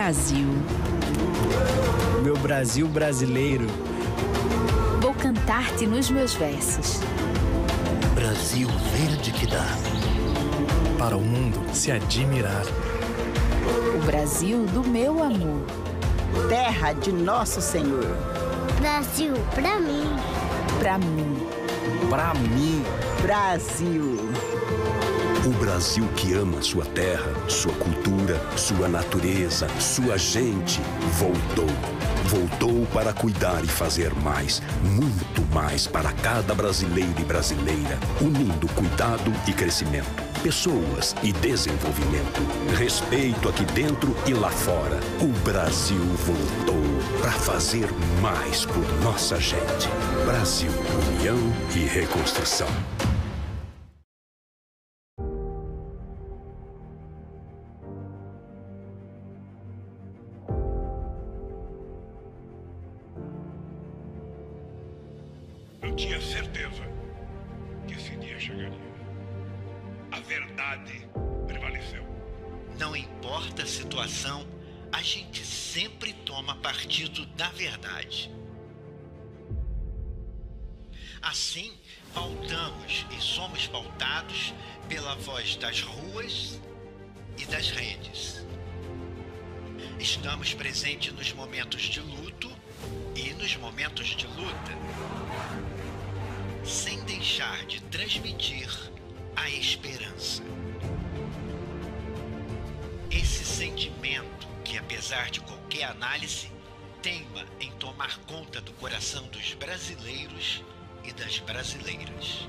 Brasil. Meu Brasil brasileiro. Vou cantar-te nos meus versos. Brasil verde que dá para o mundo se admirar. O Brasil do meu amor. Terra de nosso Senhor. Brasil, pra mim. Pra mim. Pra mim. Brasil. O Brasil que ama sua terra, sua cultura, sua natureza, sua gente, voltou. Voltou para cuidar e fazer mais, muito mais para cada brasileiro e brasileira, unindo cuidado e crescimento, pessoas e desenvolvimento, respeito aqui dentro e lá fora. O Brasil voltou para fazer mais por nossa gente. Brasil, união e reconstrução. Eu tinha certeza que esse dia chegaria. A verdade prevaleceu. Não importa a situação, a gente sempre toma partido da verdade. Assim, pautamos e somos pautados pela voz das ruas e das redes. Estamos presentes nos momentos de luto e nos momentos de luta, sem deixar de transmitir a esperança. Esse sentimento que, apesar de qualquer análise, teima em tomar conta do coração dos brasileiros e das brasileiras.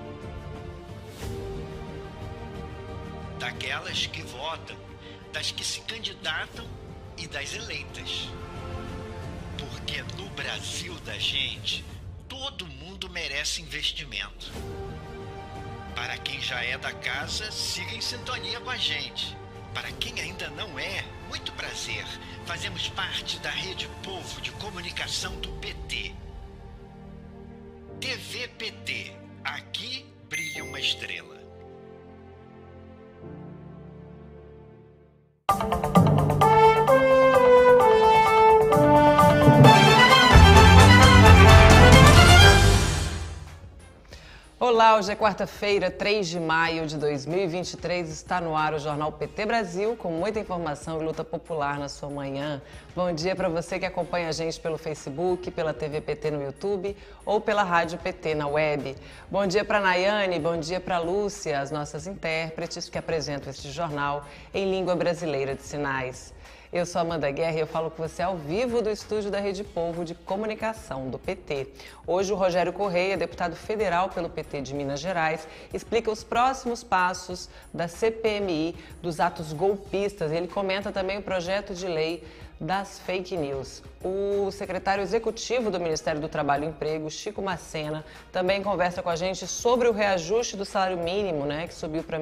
Daquelas que votam, das que se candidatam e das eleitas. Porque no Brasil da gente, todo mundo merece investimento. Para quem já é da casa, siga em sintonia com a gente. Para quem ainda não é, muito prazer. Fazemos parte da Rede Povo de Comunicação do PT. TV PT. Aqui brilha uma estrela. Olá, hoje é quarta-feira, 3 de maio de 2023, está no ar o Jornal PT Brasil, com muita informação e luta popular na sua manhã. Bom dia para você que acompanha a gente pelo Facebook, pela TV PT no YouTube ou pela Rádio PT na web. Bom dia para Nayane, bom dia para Lúcia, as nossas intérpretes que apresentam este jornal em língua brasileira de sinais. Eu sou Amanda Guerra e eu falo com você ao vivo do estúdio da Rede Povo de Comunicação do PT. Hoje o Rogério Correia, deputado federal pelo PT de Minas Gerais, explica os próximos passos da CPMI dos atos golpistas. Ele comenta também o projeto de lei das fake news. O secretário executivo do Ministério do Trabalho e Emprego, Chico Macena, também conversa com a gente sobre o reajuste do salário mínimo, que subiu para R$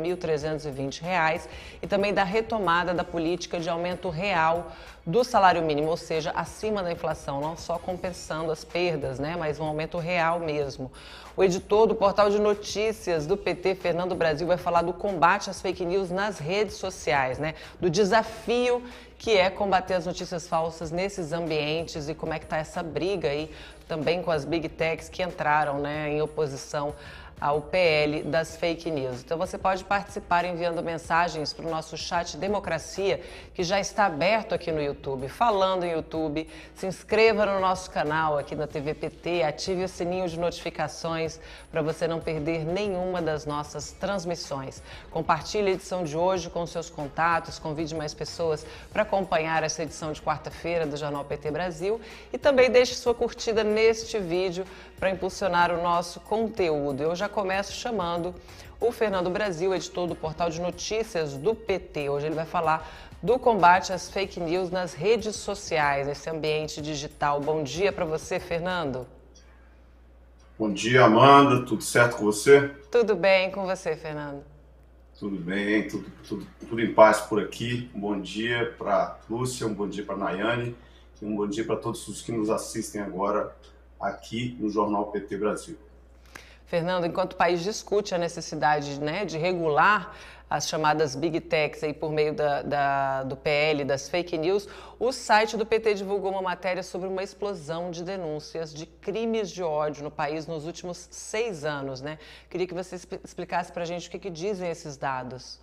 1.320, e também da retomada da política de aumento real do salário mínimo, ou seja, acima da inflação, não só compensando as perdas, mas um aumento real mesmo. O editor do portal de notícias do PT, Fernando Brasil, vai falar do combate às fake news nas redes sociais, do desafio que é combater as notícias falsas nesses ambientes e como é que está essa briga aí também com as big techs que entraram em oposição ao PL das fake news. Então você pode participar enviando mensagens para o nosso chat Democracia, que já está aberto aqui no YouTube. Falando em YouTube, se inscreva no nosso canal aqui na TV PT, ative o sininho de notificações para você não perder nenhuma das nossas transmissões. Compartilhe a edição de hoje com seus contatos, convide mais pessoas para acompanhar essa edição de quarta-feira do Jornal PT Brasil e também deixe sua curtida neste vídeo para impulsionar o nosso conteúdo. Eu já começo chamando o Fernando Brasil, editor do portal de notícias do PT. Hoje ele vai falar do combate às fake news nas redes sociais, nesse ambiente digital. Bom dia para você, Fernando. Bom dia, Amanda. Tudo certo com você? Tudo bem com você, Fernando? Tudo bem, tudo em paz por aqui. Um bom dia para Lúcia, um bom dia para Nayane e um bom dia para todos os que nos assistem agora aqui no Jornal PT Brasil. Fernando, enquanto o país discute a necessidade, né, de regular as chamadas Big Techs aí por meio do PL, das fake news, o site do PT divulgou uma matéria sobre uma explosão de denúncias de crimes de ódio no país nos últimos 6 anos, né? Queria que você explicasse para a gente o que dizem esses dados.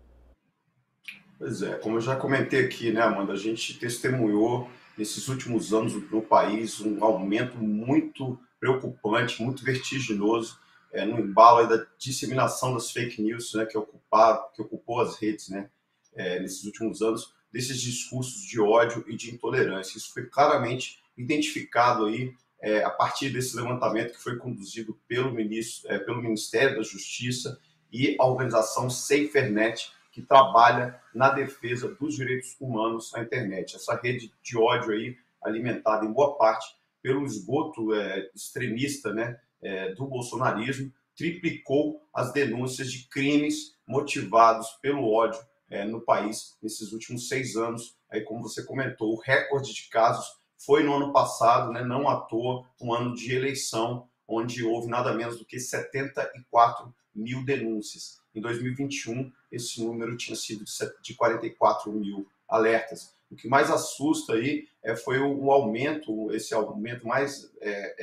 Pois é, como eu já comentei aqui, né, Amanda, a gente testemunhou nesses últimos anos no país um aumento muito preocupante, muito vertiginoso, no embalo aí da disseminação das fake news, né, que ocupou as redes, né, nesses últimos anos, desses discursos de ódio e de intolerância. Isso foi claramente identificado aí a partir desse levantamento que foi conduzido pelo Ministério da Justiça e a organização SaferNet, que trabalha na defesa dos direitos humanos na internet. Essa rede de ódio aí, alimentada em boa parte pelo esgoto extremista, né, do bolsonarismo, triplicou as denúncias de crimes motivados pelo ódio no país nesses últimos 6 anos. Aí, como você comentou, o recorde de casos foi no ano passado, né, não à toa, um ano de eleição, onde houve nada menos do que 74 mil denúncias. Em 2021, esse número tinha sido de 44 mil alertas. O que mais assusta aí foi esse aumento mais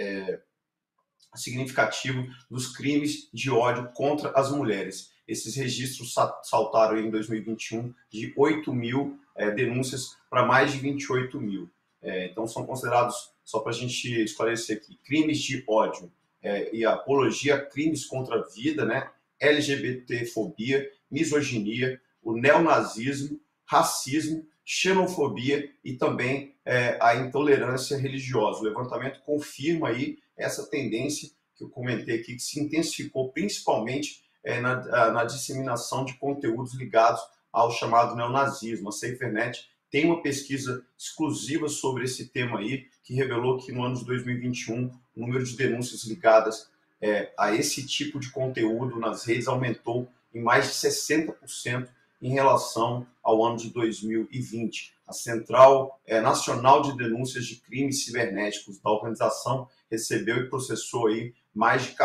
significativo dos crimes de ódio contra as mulheres. Esses registros saltaram em 2021 de 8 mil denúncias para mais de 28 mil. Então são considerados, só para a gente esclarecer aqui, crimes de ódio e apologia a crimes contra a vida, né? LGBTfobia, misoginia, o neonazismo, racismo, xenofobia e também a intolerância religiosa. O levantamento confirma aí essa tendência que eu comentei aqui, que se intensificou principalmente na disseminação de conteúdos ligados ao chamado neonazismo. A SaferNet tem uma pesquisa exclusiva sobre esse tema aí, que revelou que no ano de 2021 o número de denúncias ligadas a esse tipo de conteúdo nas redes aumentou em mais de 60% em relação ao ano de 2020. A Central Nacional de Denúncias de Crimes Cibernéticos da organização recebeu e processou aí mais de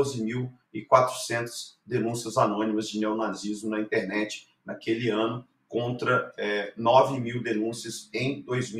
14.400 denúncias anônimas de neonazismo na internet naquele ano, contra 9 mil denúncias em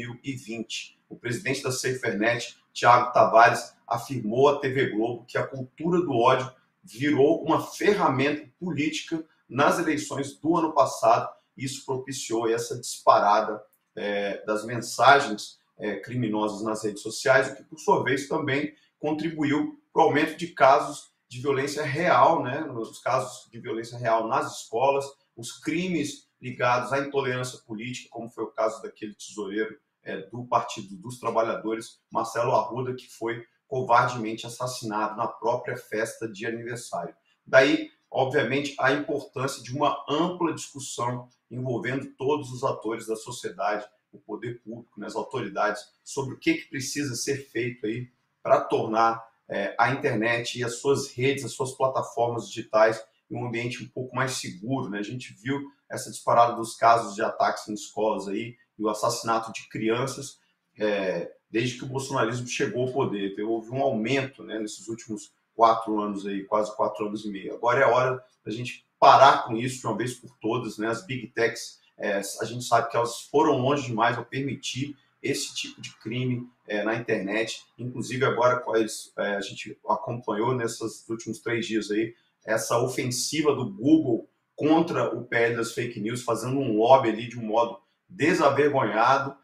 2020. O presidente da SaferNet, Thiago Tavares, afirmou à TV Globo que a cultura do ódio virou uma ferramenta política nas eleições do ano passado. Isso propiciou essa disparada das mensagens criminosas nas redes sociais, o que, por sua vez, também contribuiu para o aumento de casos de violência real, né? Os casos de violência real nas escolas, os crimes ligados à intolerância política, como foi o caso daquele tesoureiro do Partido dos Trabalhadores, Marcelo Arruda, que foi covardemente assassinado na própria festa de aniversário. Daí, obviamente, a importância de uma ampla discussão envolvendo todos os atores da sociedade, o poder público, né, as autoridades, sobre o que precisa ser feito aí para tornar a internet e as suas redes, as suas plataformas digitais em um ambiente um pouco mais seguro, né? A gente viu essa disparada dos casos de ataques em escolas aí e o assassinato de crianças desde que o bolsonarismo chegou ao poder. Houve um aumento, né, nesses últimos 4 anos aí, quase 4 anos e meio. Agora é a hora da gente parar com isso de uma vez por todas, né? As Big Techs, a gente sabe que elas foram longe demais ao permitir esse tipo de crime na internet. Inclusive agora a gente acompanhou nesses últimos 3 dias aí essa ofensiva do Google contra o PL das fake news, fazendo um lobby ali de um modo desavergonhado,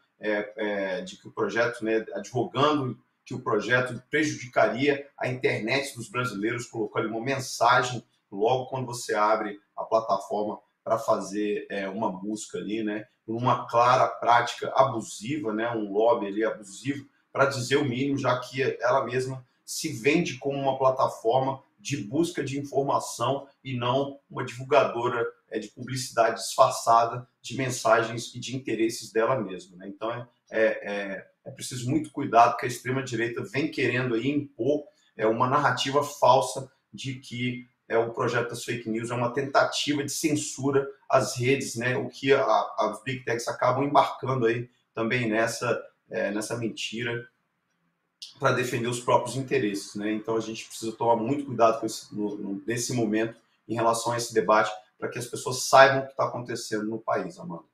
de que o projeto, né, advogando que o projeto prejudicaria a internet dos brasileiros, colocou ali uma mensagem logo quando você abre a plataforma para fazer uma busca ali, né, uma clara prática abusiva, né, um lobby ali abusivo, para dizer o mínimo, já que ela mesma se vende como uma plataforma de busca de informação e não uma divulgadora de publicidade disfarçada de mensagens e de interesses dela mesma, né? Então é preciso muito cuidado, que a extrema-direita vem querendo aí impor uma narrativa falsa de que o projeto das fake news é uma tentativa de censura às redes, né? O que as Big Techs acabam embarcando aí também nessa mentira para defender os próprios interesses, né? Então a gente precisa tomar muito cuidado com nesse momento em relação a esse debate, para que as pessoas saibam o que está acontecendo no país, Amanda.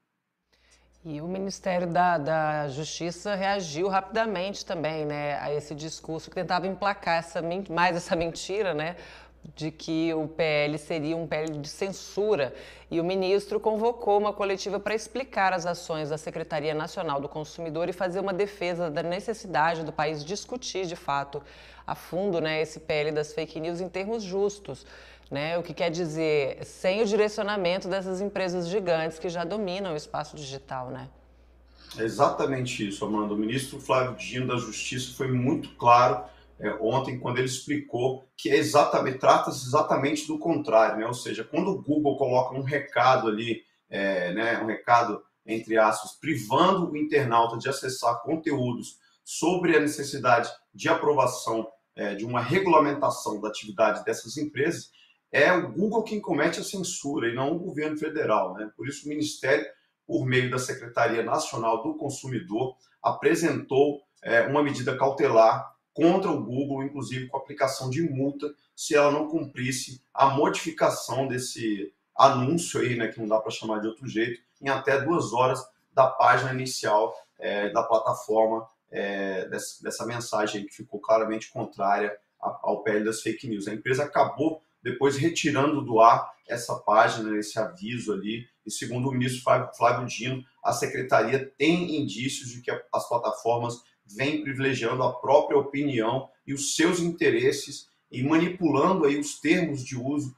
E o Ministério da Justiça reagiu rapidamente também, né, a esse discurso que tentava emplacar mais essa mentira, né, de que o PL seria um PL de censura. E o ministro convocou uma coletiva para explicar as ações da Secretaria Nacional do Consumidor e fazer uma defesa da necessidade do país discutir, de fato, a fundo, né, esse PL das fake news em termos justos. Né, o que quer dizer, sem o direcionamento dessas empresas gigantes que já dominam o espaço digital, né? É exatamente isso, Amanda. O ministro Flávio Dino da Justiça foi muito claro ontem, quando ele explicou que trata-se exatamente do contrário, né? Ou seja, quando o Google coloca um recado ali, né, um recado, entre aspas, privando o internauta de acessar conteúdos sobre a necessidade de aprovação de uma regulamentação da atividade dessas empresas, é o Google quem comete a censura e não o governo federal, né? Por isso o Ministério, por meio da Secretaria Nacional do Consumidor, apresentou uma medida cautelar contra o Google, inclusive com aplicação de multa, se ela não cumprisse a modificação desse anúncio aí, né, que não dá para chamar de outro jeito, em até 2 horas da página inicial da plataforma, dessa mensagem aí, que ficou claramente contrária ao PL das fake news. A empresa acabou depois retirando do ar essa página, esse aviso ali, e segundo o ministro Flávio Dino, a secretaria tem indícios de que as plataformas vêm privilegiando a própria opinião e os seus interesses e manipulando aí os termos de uso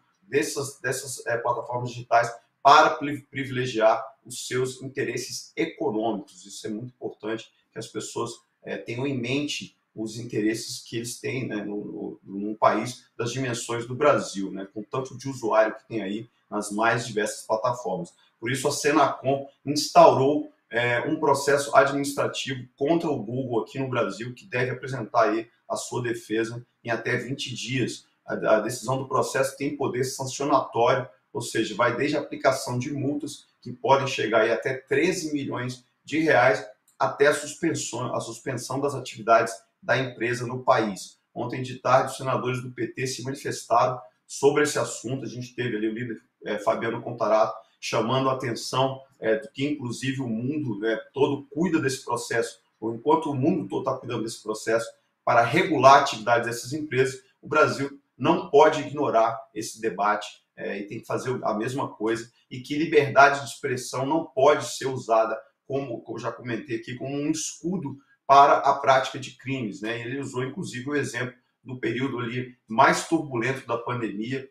dessas plataformas digitais para privilegiar os seus interesses econômicos. Isso é muito importante que as pessoas tenham em mente os interesses que eles têm, né, num país das dimensões do Brasil, né, com tanto de usuário que tem aí nas mais diversas plataformas. Por isso, a Senacom instaurou um processo administrativo contra o Google aqui no Brasil, que deve apresentar aí a sua defesa em até 20 dias. A decisão do processo tem poder sancionatório, ou seja, vai desde a aplicação de multas, que podem chegar aí até 13 milhões de reais, até a suspensão das atividades da empresa no país. Ontem de tarde, os senadores do PT se manifestaram sobre esse assunto. A gente teve ali o líder Fabiano Contarato chamando a atenção do que, inclusive, o mundo todo cuida desse processo, ou enquanto o mundo todo está cuidando desse processo, para regular a atividade dessas empresas, o Brasil não pode ignorar esse debate e tem que fazer a mesma coisa, e que liberdade de expressão não pode ser usada, como eu já comentei aqui, como um escudo para a prática de crimes, né? Ele usou, inclusive, o exemplo do período ali mais turbulento da pandemia,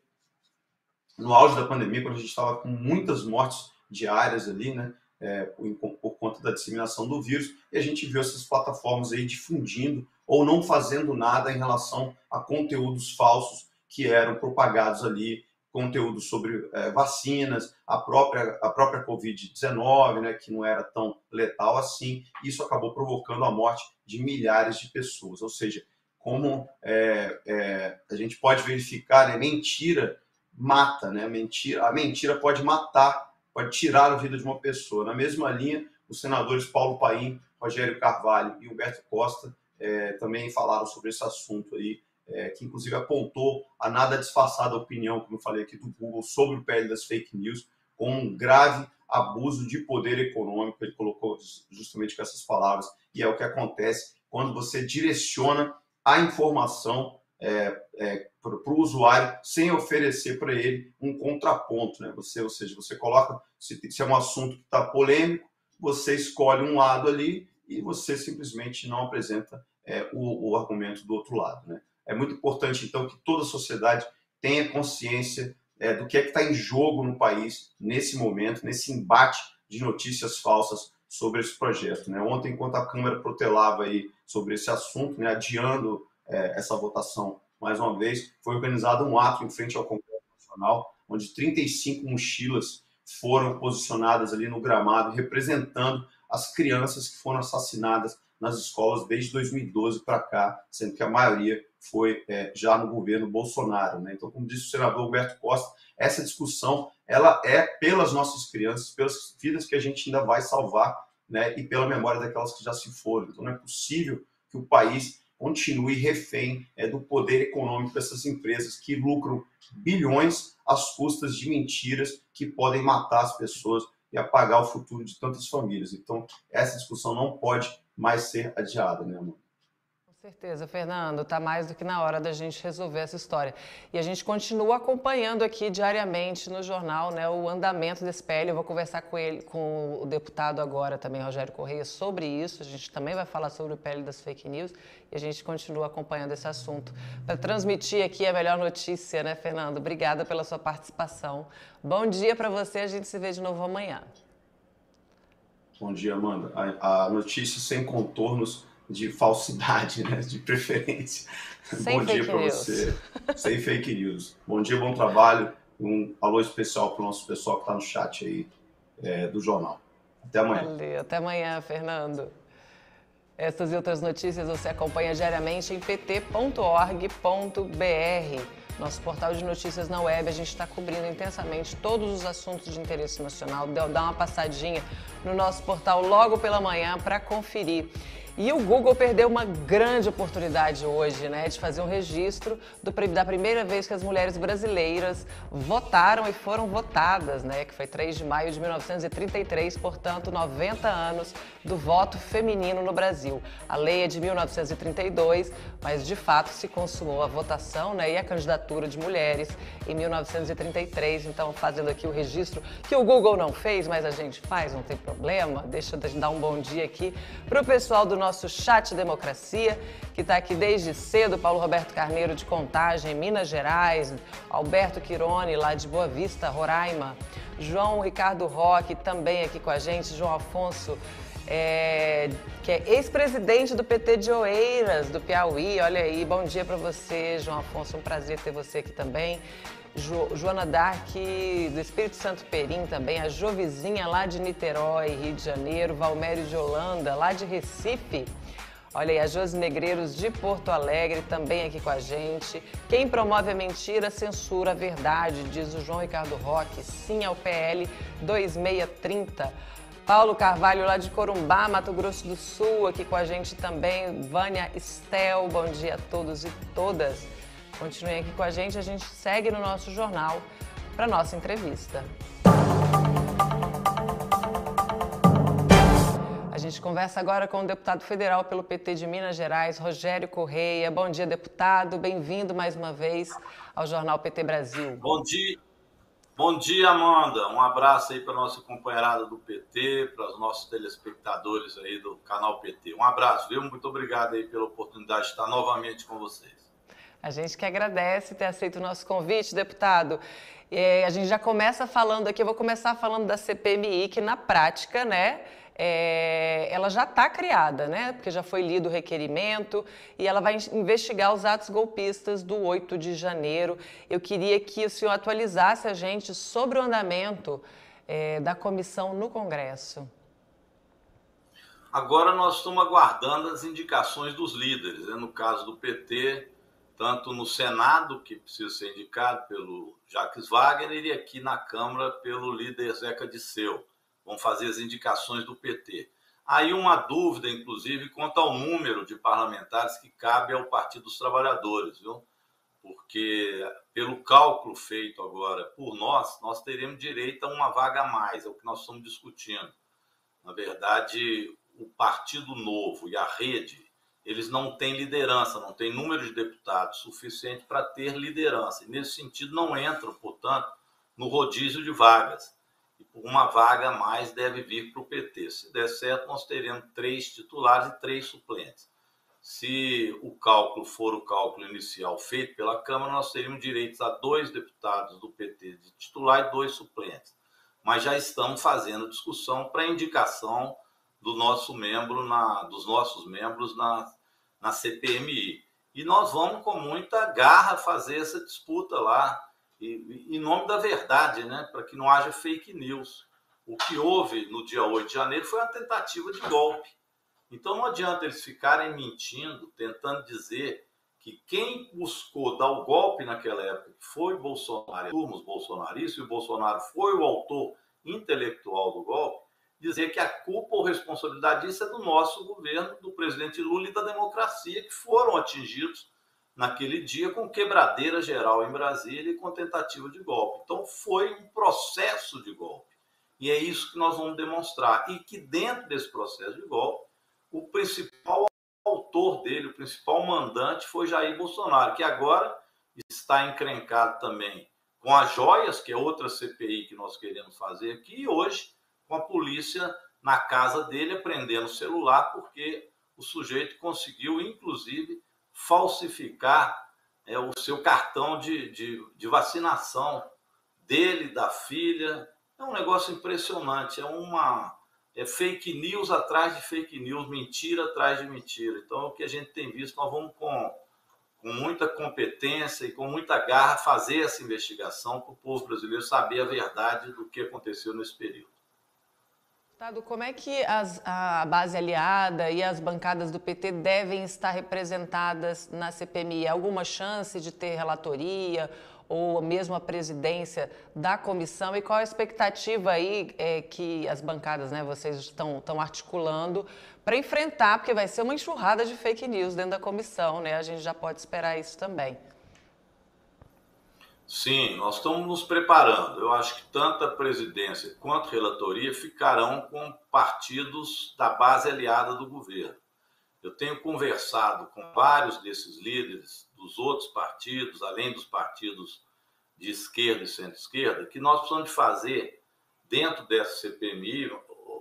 no auge da pandemia, quando a gente estava com muitas mortes diárias ali, né? Por conta da disseminação do vírus, e a gente viu essas plataformas aí difundindo ou não fazendo nada em relação a conteúdos falsos que eram propagados ali, conteúdo sobre vacinas, a própria Covid-19, né, que não era tão letal assim. Isso acabou provocando a morte de milhares de pessoas. Ou seja, como a gente pode verificar, né, mentira mata, né? A mentira pode matar, pode tirar a vida de uma pessoa. Na mesma linha, os senadores Paulo Paim, Rogério Carvalho e Humberto Costa também falaram sobre esse assunto aí, que inclusive apontou a nada disfarçada opinião, como eu falei aqui, do Google sobre o PL das fake news, com um grave abuso de poder econômico. Ele colocou justamente com essas palavras, e é o que acontece quando você direciona a informação para o usuário sem oferecer para ele um contraponto, né? Ou seja, você coloca, se é um assunto que está polêmico, você escolhe um lado ali e você simplesmente não apresenta o argumento do outro lado, né? É muito importante, então, que toda a sociedade tenha consciência do que está em jogo no país nesse momento, nesse embate de notícias falsas sobre esse projeto, né? Ontem, enquanto a Câmara protelava aí sobre esse assunto, né, adiando essa votação mais uma vez, foi organizado um ato em frente ao Congresso Nacional, onde 35 mochilas foram posicionadas ali no gramado, representando as crianças que foram assassinadas nas escolas desde 2012 para cá, sendo que a maioria foi já no governo Bolsonaro, né? Então, como disse o senador Humberto Costa, essa discussão ela é pelas nossas crianças, pelas vidas que a gente ainda vai salvar, né? E pela memória daquelas que já se foram. Então, não é possível que o país continue refém do poder econômico dessas empresas que lucram bilhões às custas de mentiras que podem matar as pessoas e apagar o futuro de tantas famílias. Então, essa discussão não pode mais ser adiada, né, amor? Com certeza, Fernando, está mais do que na hora da gente resolver essa história. E a gente continua acompanhando aqui diariamente no jornal, né, o andamento desse PL. Eu vou conversar com o deputado agora também, Rogério Correia, sobre isso. A gente também vai falar sobre o PL das fake news e a gente continua acompanhando esse assunto. Para transmitir aqui a melhor notícia, né, Fernando? Obrigada pela sua participação. Bom dia para você, a gente se vê de novo amanhã. Bom dia, Amanda. A notícia sem contornos de falsidade, né? De preferência. Sem bom dia para você. Sem fake news. Bom dia, bom trabalho. Um alô especial para o nosso pessoal que está no chat aí do jornal. Até amanhã. Valeu. Até amanhã, Fernando. Essas e outras notícias você acompanha diariamente em pt.org.br. Nosso portal de notícias na web, a gente está cobrindo intensamente todos os assuntos de interesse nacional. Dá uma passadinha no nosso portal logo pela manhã para conferir. E o Google perdeu uma grande oportunidade hoje, né, de fazer um registro da primeira vez que as mulheres brasileiras votaram e foram votadas, né, que foi 3 de maio de 1933, portanto, 90 anos do voto feminino no Brasil. A lei é de 1932, mas de fato se consumou a votação, né, e a candidatura de mulheres em 1933. Então, fazendo aqui o registro que o Google não fez, mas a gente faz, não tem problema. Deixa eu dar um bom dia aqui para o pessoal do nosso chat Democracia, que está aqui desde cedo, Paulo Roberto Carneiro de Contagem, Minas Gerais, Alberto Quirone, lá de Boa Vista, Roraima, João Ricardo Roque, também aqui com a gente, João Afonso, que é ex-presidente do PT de Oeiras, do Piauí, olha aí, bom dia para você, João Afonso, um prazer ter você aqui também. Joana Dark, do Espírito Santo Perim também, a Jovizinha lá de Niterói, Rio de Janeiro, Valmério de Holanda, lá de Recife. Olha aí, a Josi Negreiros de Porto Alegre também aqui com a gente. Quem promove a mentira censura a verdade, diz o João Ricardo Roque. Sim ao PL 2630. Paulo Carvalho lá de Corumbá, Mato Grosso do Sul, aqui com a gente também. Vânia Estel, bom dia a todos e todas. Continuem aqui com a gente segue no nosso jornal para nossa entrevista. A gente conversa agora com o deputado federal pelo PT de Minas Gerais, Rogério Correia. Bom dia, deputado. Bem-vindo mais uma vez ao Jornal PT Brasil. Bom dia, Amanda. Um abraço aí para a nossa companheirada do PT, para os nossos telespectadores aí do canal PT. Um abraço, viu? Muito obrigado aí pela oportunidade de estar novamente com vocês. A gente que agradece ter aceito o nosso convite, deputado. A gente já começa falando aqui, eu vou começar falando da CPMI, que na prática, né, ela já está criada, né, porque já foi lido o requerimento e ela vai investigar os atos golpistas do 8 de janeiro. Eu queria que o senhor atualizasse a gente sobre o andamento da comissão no Congresso. Agora nós estamos aguardando as indicações dos líderes, né, no caso do PT, tanto no Senado, que precisa ser indicado pelo Jacques Wagner, e aqui na Câmara pelo líder Zeca Disseu. Vão fazer as indicações do PT. Aí uma dúvida, inclusive, quanto ao número de parlamentares que cabe ao Partido dos Trabalhadores, viu? Porque, pelo cálculo feito agora por nós teremos direito a uma vaga a mais, é o que nós estamos discutindo. Na verdade, o Partido Novo e a Rede, eles não têm liderança, não têm número de deputados suficiente para ter liderança. E, nesse sentido, não entram, portanto, no rodízio de vagas. E por uma vaga a mais deve vir para o PT. Se der certo, nós teremos 3 titulares e 3 suplentes. Se o cálculo for o cálculo inicial feito pela Câmara, nós teríamos direitos a 2 deputados do PT de titular e 2 suplentes. Mas já estamos fazendo discussão para indicação do nosso membro dos nossos membros na CPMI. E nós vamos com muita garra fazer essa disputa lá, em nome da verdade, né? Para que não haja fake news. O que houve no dia 8 de janeiro foi uma tentativa de golpe. Então não adianta eles ficarem mentindo, tentando dizer que quem buscou dar o golpe naquela época, que foi Bolsonaro, os bolsonaristas, e o Bolsonaro foi o autor intelectual do golpe, dizer que a culpa ou responsabilidade disso é do nosso governo, do presidente Lula e da democracia, que foram atingidos naquele dia com quebradeira geral em Brasília e com tentativa de golpe. Então foi um processo de golpe. E é isso que nós vamos demonstrar. E que dentro desse processo de golpe, o principal autor dele, o principal mandante foi Jair Bolsonaro, que agora está encrencado também com as joias, que é outra CPI que nós queremos fazer aqui, e hoje com a polícia na casa dele apreendendo o celular, porque o sujeito conseguiu, inclusive, falsificar o seu cartão de vacinação dele, da filha. É um negócio impressionante, é fake news atrás de fake news, mentira atrás de mentira. Então, o que a gente tem visto, nós vamos com muita competência e com muita garra fazer essa investigação para o povo brasileiro saber a verdade do que aconteceu nesse período. Deputado, como é que a base aliada e as bancadas do PT devem estar representadas na CPMI? Há alguma chance de ter relatoria ou mesmo a presidência da comissão? E qual a expectativa aí que as bancadas, né, vocês estão articulando para enfrentar, porque vai ser uma enxurrada de fake news dentro da comissão, né? A gente já pode esperar isso também. Sim, nós estamos nos preparando. Eu acho que tanto a presidência quanto a relatoria ficarão com partidos da base aliada do governo. Eu tenho conversado com vários desses líderes dos outros partidos, além dos partidos de esquerda e centro-esquerda, que nós precisamos de fazer, dentro dessa CPMI,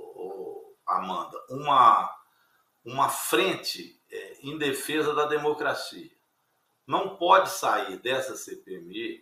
Amanda, uma frente em defesa da democracia. Não pode sair dessa CPMI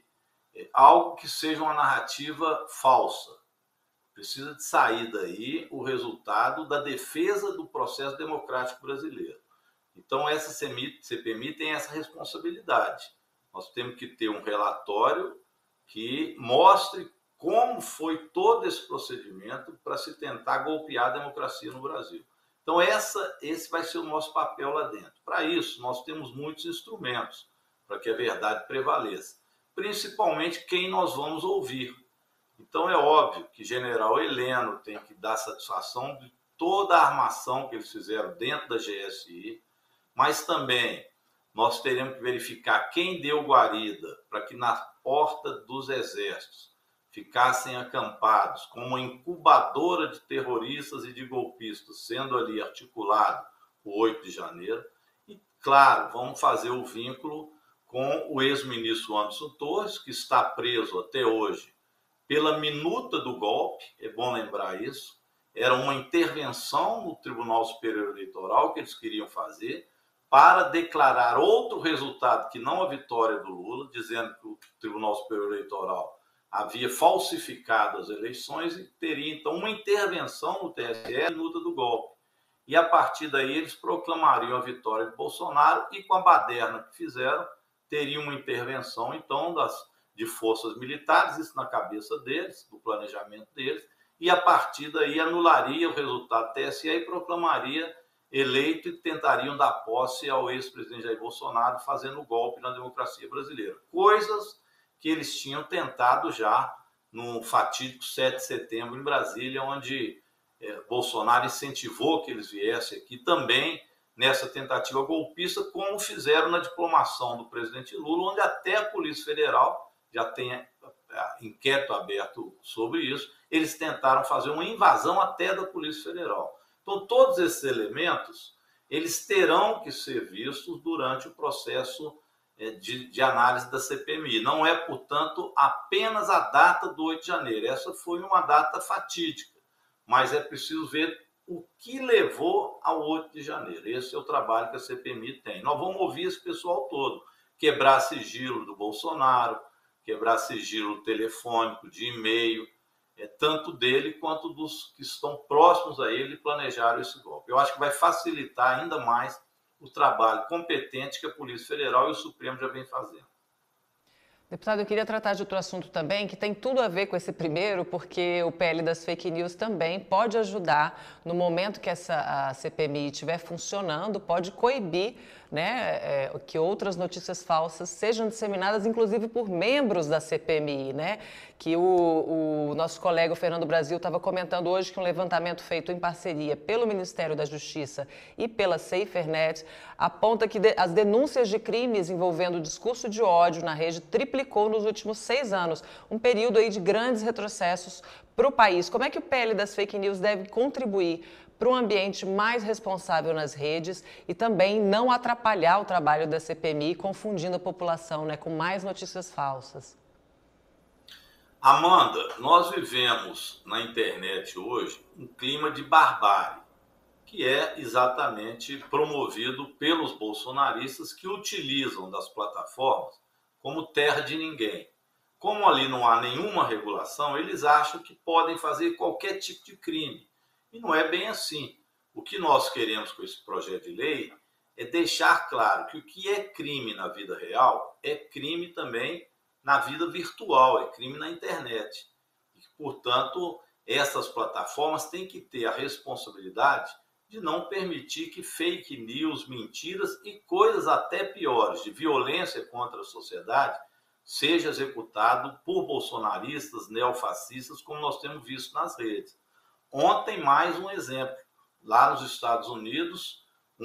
algo que seja uma narrativa falsa. Precisa de sair daí o resultado da defesa do processo democrático brasileiro. Então, essa CPMI tem essa responsabilidade. Nós temos que ter um relatório que mostre como foi todo esse procedimento para se tentar golpear a democracia no Brasil. Então, esse vai ser o nosso papel lá dentro. Para isso, nós temos muitos instrumentos para que a verdade prevaleça. Principalmente quem nós vamos ouvir. Então é óbvio que General Heleno tem que dar satisfação de toda a armação que eles fizeram dentro da GSI, mas também nós teremos que verificar quem deu guarida para que na porta dos exércitos ficassem acampados como uma incubadora de terroristas e de golpistas, sendo ali articulado o 8 de janeiro. E, claro, vamos fazer o vínculo com o ex-ministro Anderson Torres, que está preso até hoje pela minuta do golpe, é bom lembrar isso, era uma intervenção no Tribunal Superior Eleitoral que eles queriam fazer para declarar outro resultado que não a vitória do Lula, dizendo que o Tribunal Superior Eleitoral havia falsificado as eleições e teria então uma intervenção no TSE na minuta do golpe. E a partir daí eles proclamariam a vitória de Bolsonaro e com a baderna que fizeram, teria uma intervenção, então, de forças militares, isso na cabeça deles, do planejamento deles, e a partir daí anularia o resultado do TSE e proclamaria eleito e tentariam dar posse ao ex-presidente Jair Bolsonaro, fazendo golpe na democracia brasileira. Coisas que eles tinham tentado já no fatídico 7 de setembro em Brasília, onde Bolsonaro incentivou que eles viessem aqui também, nessa tentativa golpista, como fizeram na diplomação do presidente Lula, onde até a Polícia Federal já tem inquérito aberto sobre isso. Eles tentaram fazer uma invasão até da Polícia Federal. Então, todos esses elementos, eles terão que ser vistos durante o processo de análise da CPMI. Não é, portanto, apenas a data do 8 de janeiro. Essa foi uma data fatídica, mas é preciso ver o que levou ao 8 de janeiro. Esse é o trabalho que a CPMI tem. Nós vamos ouvir esse pessoal todo. Quebrar sigilo do Bolsonaro, quebrar sigilo telefônico, de e-mail, tanto dele quanto dos que estão próximos a ele e planejaram esse golpe. Eu acho que vai facilitar ainda mais o trabalho competente que a Polícia Federal e o Supremo já vem fazendo. Deputado, eu queria tratar de outro assunto também, que tem tudo a ver com esse primeiro, porque o PL das fake news também pode ajudar, no momento que a CPMI estiver funcionando, pode coibir, né, que outras notícias falsas sejam disseminadas, inclusive por membros da CPMI, né? Que o nosso colega o Fernando Brasil estava comentando hoje que um levantamento feito em parceria pelo Ministério da Justiça e pela SaferNet aponta que as denúncias de crimes envolvendo o discurso de ódio na rede triplicou nos últimos 6 anos, um período aí de grandes retrocessos para o país. Como é que o PL das fake news deve contribuir para um ambiente mais responsável nas redes e também não atrapalhar o trabalho da CPMI, confundindo a população, né, com mais notícias falsas? Amanda, nós vivemos na internet hoje um clima de barbárie, que é exatamente promovido pelos bolsonaristas que utilizam das plataformas como terra de ninguém. Como ali não há nenhuma regulação, eles acham que podem fazer qualquer tipo de crime. E não é bem assim. O que nós queremos com esse projeto de lei é deixar claro que o que é crime na vida real é crime também na vida virtual, é crime na internet. E, portanto, essas plataformas têm que ter a responsabilidade de não permitir que fake news, mentiras e coisas até piores, de violência contra a sociedade, seja executado por bolsonaristas, neofascistas, como nós temos visto nas redes. Ontem, mais um exemplo. Lá nos Estados Unidos,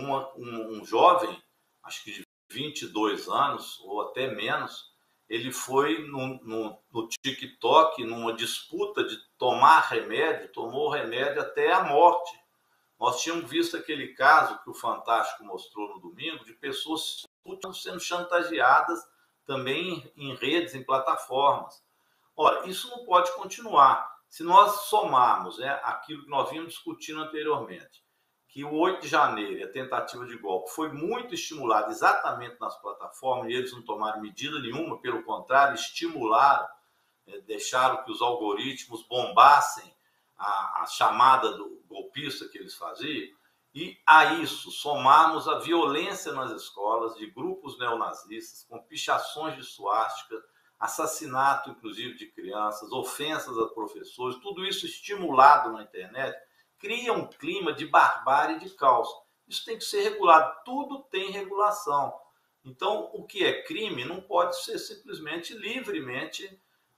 um jovem, acho que de 22 anos ou até menos, ele foi no TikTok, numa disputa de tomar remédio, tomou remédio até a morte. Nós tínhamos visto aquele caso que o Fantástico mostrou no domingo, de pessoas sendo chantageadas também em redes, em plataformas. Ora, isso não pode continuar. Se nós somarmos aquilo que nós vimos discutindo anteriormente, que o 8 de janeiro e a tentativa de golpe foi muito estimulado exatamente nas plataformas, e eles não tomaram medida nenhuma, pelo contrário, estimularam, deixaram que os algoritmos bombassem a chamada do golpista que eles faziam, e a isso somarmos a violência nas escolas de grupos neonazistas, com pichações de suástica, assassinato, inclusive, de crianças, ofensas a professores, tudo isso estimulado na internet, cria um clima de barbárie e de caos. Isso tem que ser regulado, tudo tem regulação. Então, o que é crime não pode ser simplesmente livremente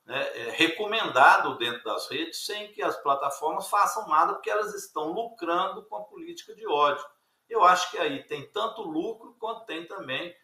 recomendado dentro das redes, sem que as plataformas façam nada, porque elas estão lucrando com a política de ódio. Eu acho que aí tem tanto lucro, quanto tem também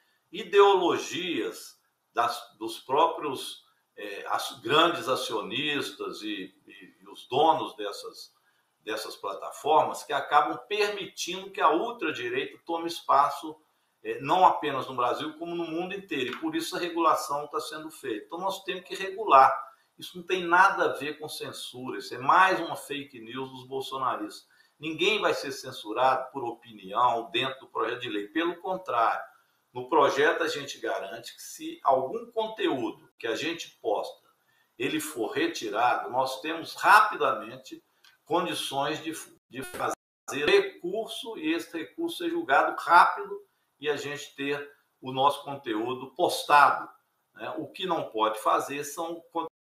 ideologias dos próprios grandes acionistas e os donos dessas plataformas, que acabam permitindo que a ultradireita tome espaço, não apenas no Brasil, como no mundo inteiro. E por isso a regulação está sendo feita. Então nós temos que regular. Isso não tem nada a ver com censura. Isso é mais uma fake news dos bolsonaristas. Ninguém vai ser censurado por opinião dentro do projeto de lei. Pelo contrário, no projeto a gente garante que, se algum conteúdo que a gente posta ele for retirado, nós temos rapidamente condições de fazer recurso, e esse recurso ser julgado rápido e a gente ter o nosso conteúdo postado. O que não pode fazer são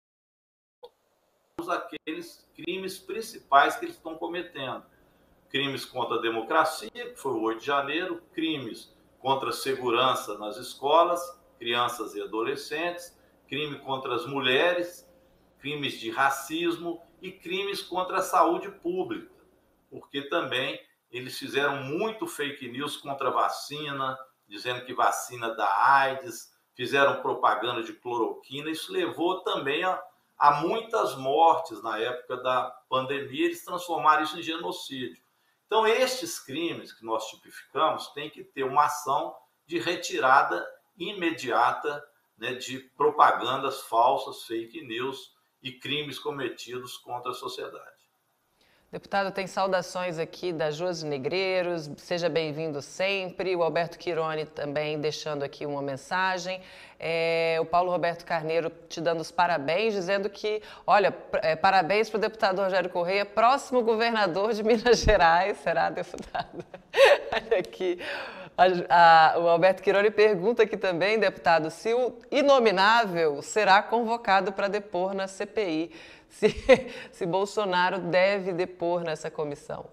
aqueles crimes principais que eles estão cometendo. Crimes contra a democracia, que foi o 8 de janeiro, crimes contra a segurança nas escolas, crianças e adolescentes, crime contra as mulheres, crimes de racismo e crimes contra a saúde pública, porque também eles fizeram muito fake news contra a vacina, dizendo que vacina dá AIDS, fizeram propaganda de cloroquina. Isso levou também a muitas mortes na época da pandemia. Eles transformaram isso em genocídio. Então, estes crimes que nós tipificamos têm que ter uma ação de retirada imediata, de propagandas falsas, fake news e crimes cometidos contra a sociedade. Deputado, tem saudações aqui da Josi Negreiros, seja bem-vindo sempre. O Alberto Quirone também deixando aqui uma mensagem. O Paulo Roberto Carneiro te dando os parabéns, dizendo que, olha, parabéns para o deputado Rogério Correia, próximo governador de Minas Gerais, será, deputado? Olha aqui. O Alberto Quironi pergunta aqui também, deputado, se o inominável será convocado para depor na CPI, se Bolsonaro deve depor nessa comissão.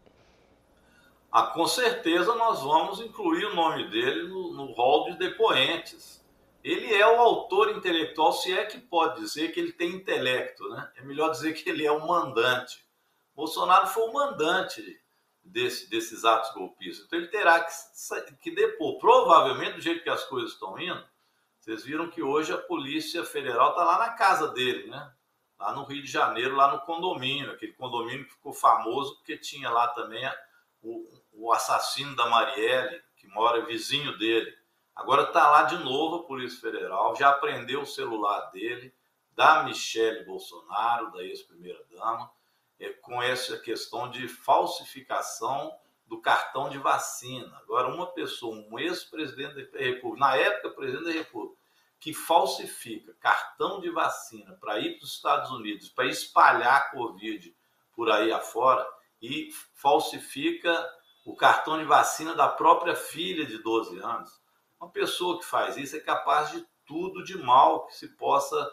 Com certeza nós vamos incluir o nome dele no rol de depoentes. Ele é o autor intelectual, se é que pode dizer que ele tem intelecto, né? É melhor dizer que ele é o mandante. Bolsonaro foi o mandante desses atos golpistas. Então ele terá que depor. Provavelmente, do jeito que as coisas estão indo, vocês viram que hoje a Polícia Federal está lá na casa dele, né? Lá no Rio de Janeiro, lá no condomínio, aquele condomínio que ficou famoso porque tinha lá também o assassino da Marielle, que mora vizinho dele. Agora está lá de novo a Polícia Federal, já apreendeu o celular dele, da Michele Bolsonaro, da ex-primeira-dama, com essa questão de falsificação do cartão de vacina. Agora, uma pessoa, um ex-presidente da República, na época presidente da República, que falsifica cartão de vacina para ir para os Estados Unidos, para espalhar a Covid por aí afora, e falsifica o cartão de vacina da própria filha de 12 anos. Uma pessoa que faz isso é capaz de tudo de mal que se possa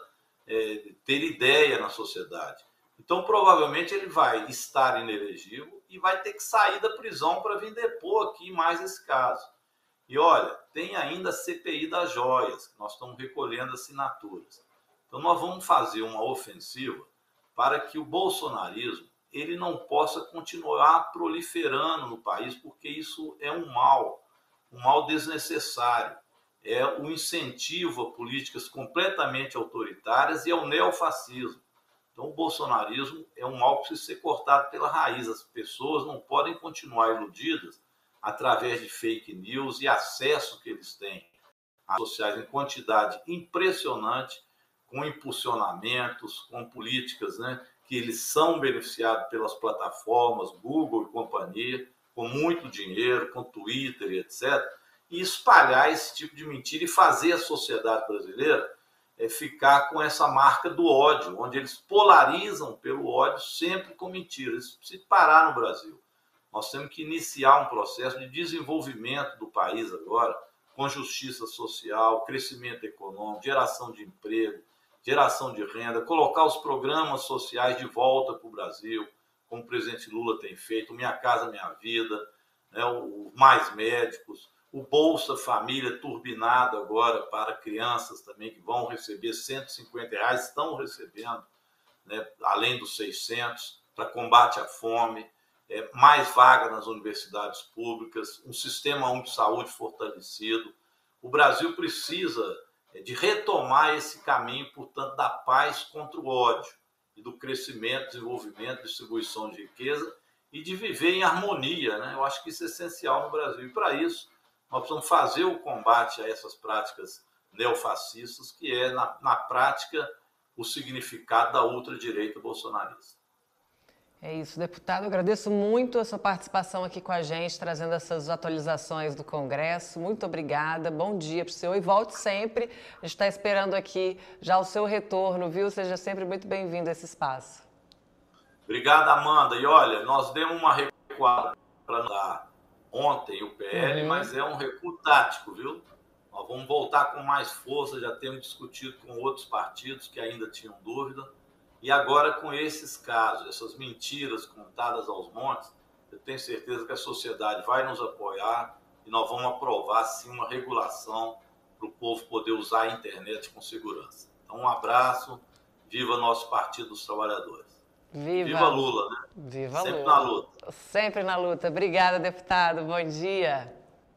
ter ideia na sociedade. Então, provavelmente, ele vai estar inelegível e vai ter que sair da prisão para vir depor aqui mais esse caso. E olha, tem ainda a CPI das joias, que nós estamos recolhendo assinaturas. Então, nós vamos fazer uma ofensiva para que o bolsonarismo ele não possa continuar proliferando no país, porque isso é um mal desnecessário. É o incentivo a políticas completamente autoritárias e ao neofascismo. Então, o bolsonarismo é um mal que precisa ser cortado pela raiz. As pessoas não podem continuar iludidas através de fake news e acesso que eles têm às redes sociais em quantidade impressionante, com impulsionamentos, com políticas, né, que eles são beneficiados pelas plataformas, Google e companhia, com muito dinheiro, com Twitter e etc., e espalhar esse tipo de mentira e fazer a sociedade brasileira ficar com essa marca do ódio, onde eles polarizam pelo ódio sempre com mentiras. Isso precisa parar no Brasil. Nós temos que iniciar um processo de desenvolvimento do país agora, com justiça social, crescimento econômico, geração de emprego, geração de renda, colocar os programas sociais de volta para o Brasil, como o presidente Lula tem feito, Minha Casa Minha Vida, né, o Mais Médicos, o Bolsa Família turbinado agora para crianças também que vão receber R$150, estão recebendo, né, além dos 600, para combate à fome, mais vaga nas universidades públicas, um sistema único de saúde fortalecido. O Brasil precisa de retomar esse caminho, portanto, da paz contra o ódio e do crescimento, desenvolvimento, distribuição de riqueza e de viver em harmonia, né? Eu acho que isso é essencial no Brasil. E, para isso, nós precisamos fazer o combate a essas práticas neofascistas, que é, na prática, o significado da ultradireita bolsonarista. É isso, deputado. Eu agradeço muito a sua participação aqui com a gente, trazendo essas atualizações do Congresso. Muito obrigada. Bom dia para o senhor e volte sempre. A gente está esperando aqui já o seu retorno, viu? Seja sempre muito bem-vindo a esse espaço. Obrigado, Amanda. E olha, nós demos uma recuada para dar ontem o PL, mas é um recuo tático, viu? Nós vamos voltar com mais força, já temos discutido com outros partidos que ainda tinham dúvida. E agora, com esses casos, essas mentiras contadas aos montes, eu tenho certeza que a sociedade vai nos apoiar e nós vamos aprovar, sim, uma regulação para o povo poder usar a internet com segurança. Então, um abraço. Viva nosso Partido dos Trabalhadores. Viva Lula, né? Viva Sempre Lula. na luta. Sempre na luta. Obrigada, deputado. Bom dia.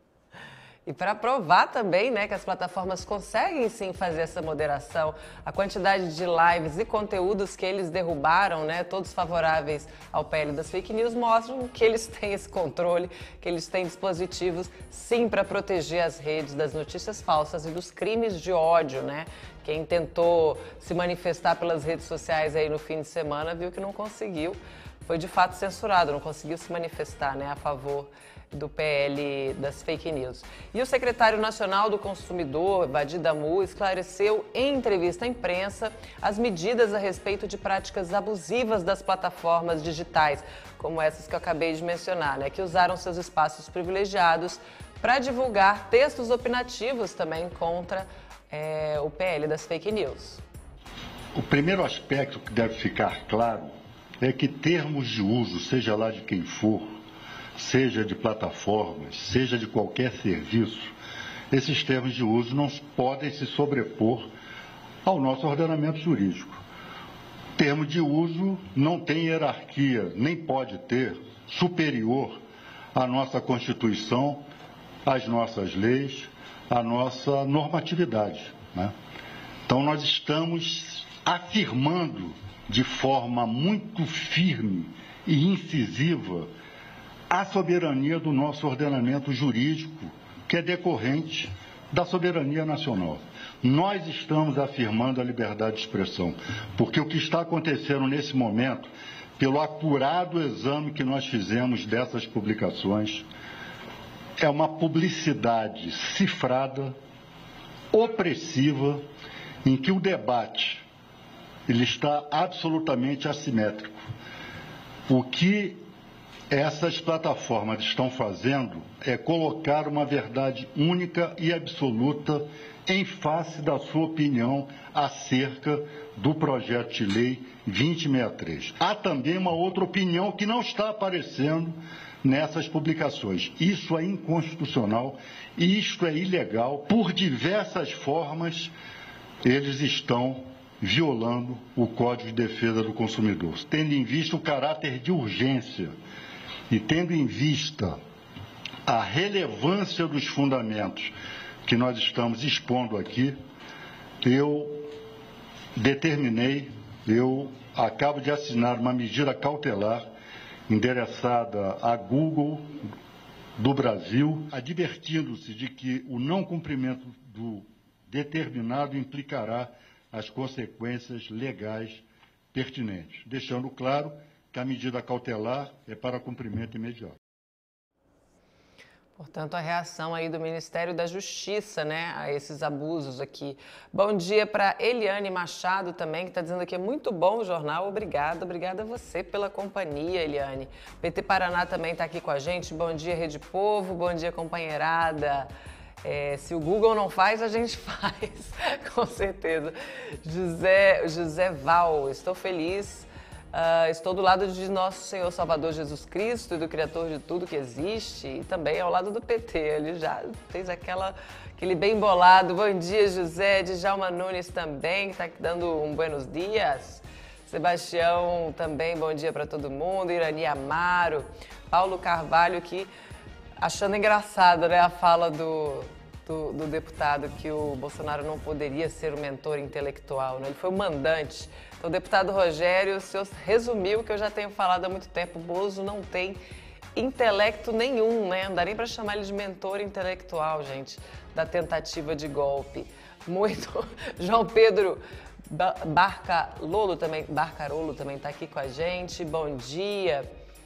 E para provar também, né, que as plataformas conseguem sim fazer essa moderação, a quantidade de lives e conteúdos que eles derrubaram, né, todos favoráveis ao PL das fake news, mostram que eles têm esse controle, que eles têm dispositivos sim para proteger as redes das notícias falsas e dos crimes de ódio, né? Quem tentou se manifestar pelas redes sociais aí no fim de semana viu que não conseguiu, foi de fato censurado, não conseguiu se manifestar, né, a favor do PL das fake news. E o secretário nacional do consumidor, Vadi Damu, esclareceu em entrevista à imprensa as medidas a respeito de práticas abusivas das plataformas digitais, como essas que eu acabei de mencionar, né, que usaram seus espaços privilegiados para divulgar textos opinativos também contra o PL das fake news. O primeiro aspecto que deve ficar claro é que termos de uso, seja lá de quem for, seja de plataformas, seja de qualquer serviço, esses termos de uso não podem se sobrepor ao nosso ordenamento jurídico. Termo de uso não tem hierarquia, nem pode ter, superior à nossa Constituição, às nossas leis, à nossa normatividade, né? Então nós estamos afirmando de forma muito firme e incisiva a soberania do nosso ordenamento jurídico, que é decorrente da soberania nacional. Nós estamos afirmando a liberdade de expressão, porque o que está acontecendo nesse momento, pelo acurado exame que nós fizemos dessas publicações, é uma publicidade cifrada, opressiva, em que o debate ele está absolutamente assimétrico. O que essas plataformas estão fazendo é colocar uma verdade única e absoluta em face da sua opinião acerca do projeto de lei 2063. Há também uma outra opinião que não está aparecendo nessas publicações. Isso é inconstitucional, isto é ilegal. Por diversas formas, eles estão violando o Código de Defesa do Consumidor. Tendo em vista o caráter de urgência e tendo em vista a relevância dos fundamentos que nós estamos expondo aqui, eu acabo de assinar uma medida cautelar endereçada à Google do Brasil, advertindo-se de que o não cumprimento do determinado implicará as consequências legais pertinentes, deixando claro que a medida cautelar é para cumprimento imediato. Portanto, a reação aí do Ministério da Justiça, né, a esses abusos aqui. Bom dia para Eliane Machado também, que está dizendo que é muito bom o jornal. Obrigada a você pela companhia, Eliane. PT Paraná também está aqui com a gente. Bom dia, Rede Povo. Bom dia, companheirada. Se o Google não faz, a gente faz, com certeza. José Val, estou feliz. Estou do lado de nosso Senhor Salvador Jesus Cristo e do Criador de tudo que existe, e também ao lado do PT. Ele já fez aquele bem bolado. Bom dia, José. Djalma Nunes também, que está dando um buenos dias. Sebastião também, bom dia para todo mundo. Irani Amaro. Paulo Carvalho, que achando engraçado, né, a fala do deputado que o Bolsonaro não poderia ser o mentor intelectual, né? Ele foi o mandante. Então, o deputado Rogério, o senhor resumiu o que eu já tenho falado há muito tempo. O Bozo não tem intelecto nenhum, né? Não dá nem para chamar ele de mentor intelectual, gente, da tentativa de golpe. Muito. João Pedro Barcarolo também está aqui com a gente. Bom dia.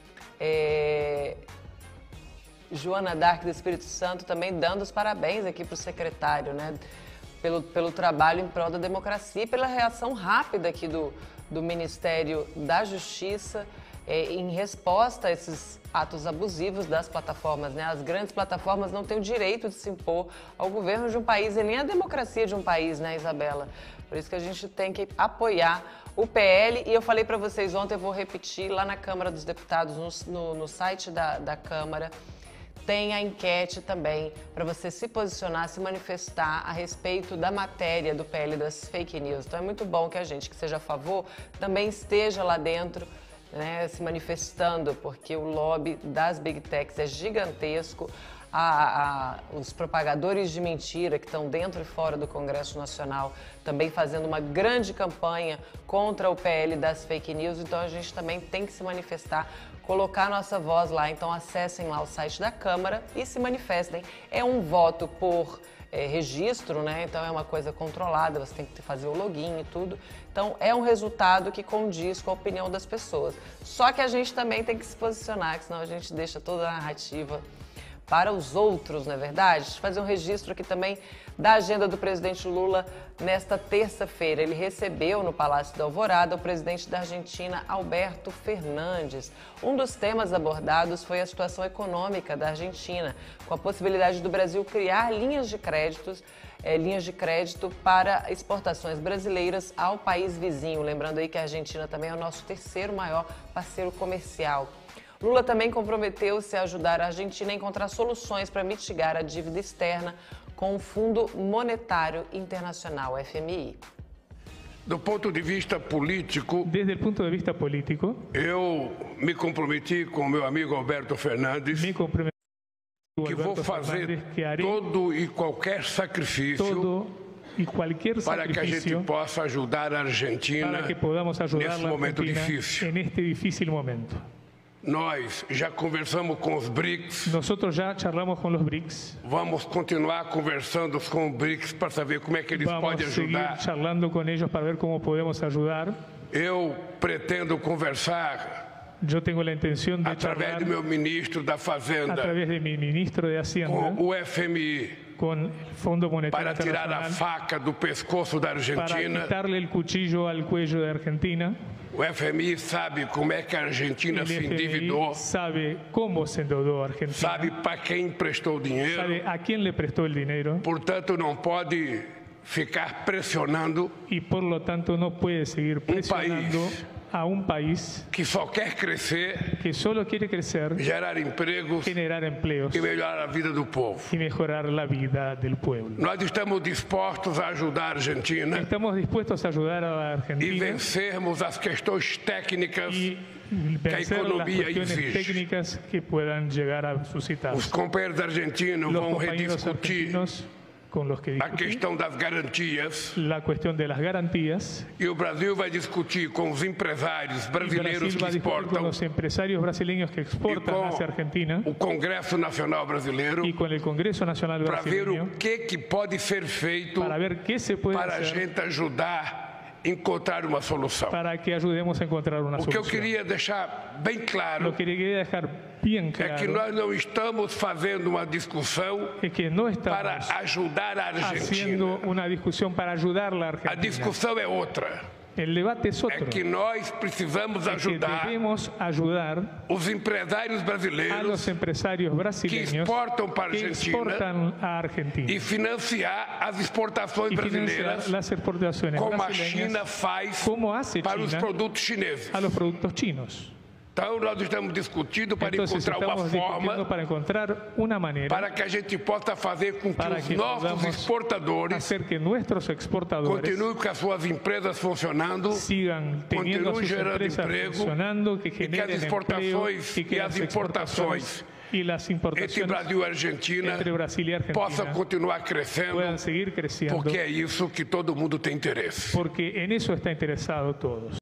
Joana Dark do Espírito Santo também dando os parabéns aqui para o secretário, né? Pelo trabalho em prol da democracia e pela reação rápida aqui do Ministério da Justiça em resposta a esses atos abusivos das plataformas, né? As grandes plataformas não têm o direito de se impor ao governo de um país e nem à democracia de um país, né, Isabela? Por isso que a gente tem que apoiar o PL. E eu falei para vocês ontem, eu vou repetir, lá na Câmara dos Deputados, no site da Câmara, tem a enquete também para você se posicionar, se manifestar a respeito da matéria do PL das fake news. Então é muito bom que a gente que seja a favor também esteja lá dentro, né, se manifestando, porque o lobby das Big Techs é gigantesco. Os propagadores de mentira que estão dentro e fora do Congresso Nacional também fazendo uma grande campanha contra o PL das fake news. Então a gente também tem que se manifestar, colocar nossa voz lá. Então acessem lá o site da Câmara e se manifestem. É um voto por registro, né? Então é uma coisa controlada, você tem que fazer o login e tudo. Então é um resultado que condiz com a opinião das pessoas. Só que a gente também tem que se posicionar, que senão a gente deixa toda a narrativa para os outros, não é verdade? Deixa eu fazer um registro aqui também da agenda do presidente Lula nesta terça-feira. Ele recebeu no Palácio da Alvorada o presidente da Argentina, Alberto Fernandes. Um dos temas abordados foi a situação econômica da Argentina, com a possibilidade do Brasil criar linhas de crédito para exportações brasileiras ao país vizinho. Lembrando aí que a Argentina também é o nosso terceiro maior parceiro comercial. Lula também comprometeu-se a ajudar a Argentina a encontrar soluções para mitigar a dívida externa com o Fundo Monetário Internacional, FMI. Do ponto de vista político, desde o ponto de vista político, eu me comprometi com o meu amigo Alberto Fernandes que vou fazer todo e qualquer sacrifício para que a gente possa ajudar a Argentina nesse momento difícil. Nós já conversamos com os BRICS. Nosotros já charlamos com os BRICS. Vamos continuar conversando com os BRICS para saber como é que eles podem ajudar. Vamos seguir charlando com eles para ver como podemos ajudar. Eu pretendo conversar. Eu tenho a intenção de através do meu ministro da Fazenda. Através de meu ministro de Hacienda. Com o FMI. Com o Fundo Monetário para tirar a faca do pescoço da Argentina. Para quitarle o cuchillo al cuello da Argentina. O FMI sabe como é que a Argentina se endividou. Sabe como se endeudou a Argentina. Sabe para quem emprestou dinheiro. Sabe a quem lhe prestou o dinheiro. Portanto, não pode ficar pressionando. E por lo tanto não pode seguir pressionando a um país que só quer crescer, que só quer crescer, gerar empregos, generar empleos e melhorar a vida do povo. E melhorar a vida do povo. Nós estamos dispostos a ajudar a Argentina. Estamos dispostos a ajudar a Argentina e vencermos as questões técnicas que a economia exige. Técnicas que puedan llegar a suscitar. Os companheiros argentinos vão rediscutir a questão das garantias. A questão das garantias. E o Brasil vai discutir com os empresários brasileiros que exportam. Com os empresários brasileiros que exportam hacia Argentina. O Congresso Nacional Brasileiro. E com o Congresso Nacional Brasileiro. Para ver o que pode ser feito para a gente ajudar encontrar uma solução. Para que ajudemos a encontrar uma solução. O que eu queria deixar bem claro é que nós não estamos fazendo uma discussão para ajudar a Argentina. Uma discussão para ajudar a Argentina. A discussão é outra. O debate é outro. É que nós precisamos ajudar os empresários brasileiros que exportam para a Argentina e financiar as exportações brasileiras como a China faz para os produtos chineses. Então, nós estamos discutindo para encontrar uma forma para que a gente possa fazer com que os nossos exportadores continuem com as suas empresas funcionando, continuem gerando emprego e que as exportações e as importações entre Brasil e Argentina possam continuar crescendo, porque é isso que todo mundo tem interesse. Porque nisso está interessado todos.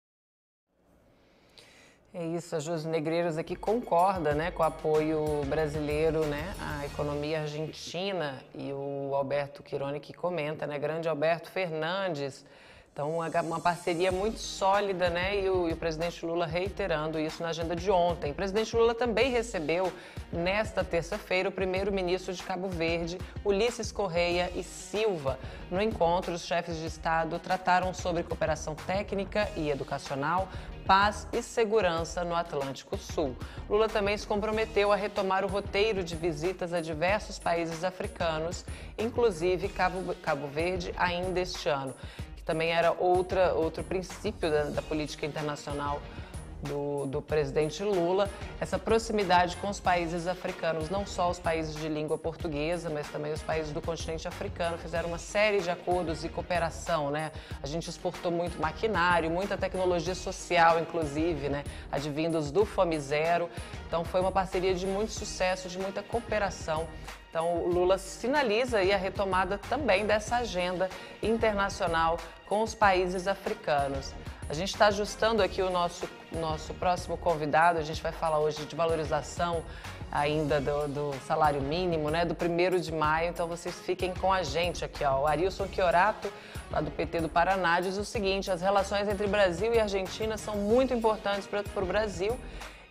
É isso, a Josi Negreiros aqui concorda, né, com o apoio brasileiro, né, à economia argentina, e o Alberto Quironi que comenta, né, grande Alberto Fernandes. Então, uma parceria muito sólida, né, e o presidente Lula reiterando isso na agenda de ontem. O presidente Lula também recebeu, nesta terça-feira, o primeiro-ministro de Cabo Verde, Ulisses Correia e Silva. No encontro, os chefes de Estado trataram sobre cooperação técnica e educacional, paz e segurança no Atlântico Sul. Lula também se comprometeu a retomar o roteiro de visitas a diversos países africanos, inclusive Cabo Verde, ainda este ano, que também era outro princípio da política internacional do presidente Lula, essa proximidade com os países africanos, não só os países de língua portuguesa, mas também os países do continente africano, fizeram uma série de acordos e cooperação, né? A gente exportou muito maquinário, muita tecnologia social, inclusive, né? Advindos do Fome Zero. Então foi uma parceria de muito sucesso, de muita cooperação. Então o Lula sinaliza aí a retomada também dessa agenda internacional com os países africanos. A gente está ajustando aqui o nosso próximo convidado, a gente vai falar hoje de valorização ainda do salário mínimo, né, do 1º de maio, então vocês fiquem com a gente aqui, ó. O Arilson Chiorato, lá do PT do Paraná, diz o seguinte: as relações entre Brasil e Argentina são muito importantes para o Brasil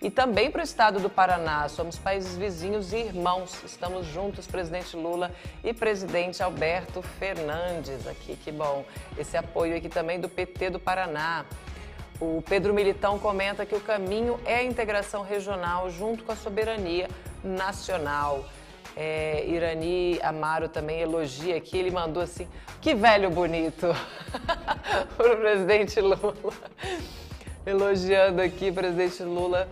e também para o estado do Paraná. Somos países vizinhos e irmãos. Estamos juntos, presidente Lula e presidente Alberto Fernandes aqui. Que bom. Esse apoio aqui também do PT do Paraná. O Pedro Militão comenta que o caminho é a integração regional junto com a soberania nacional. Irani Amaro também elogia aqui, ele mandou assim, que velho bonito, para o presidente Lula, elogiando aqui o presidente Lula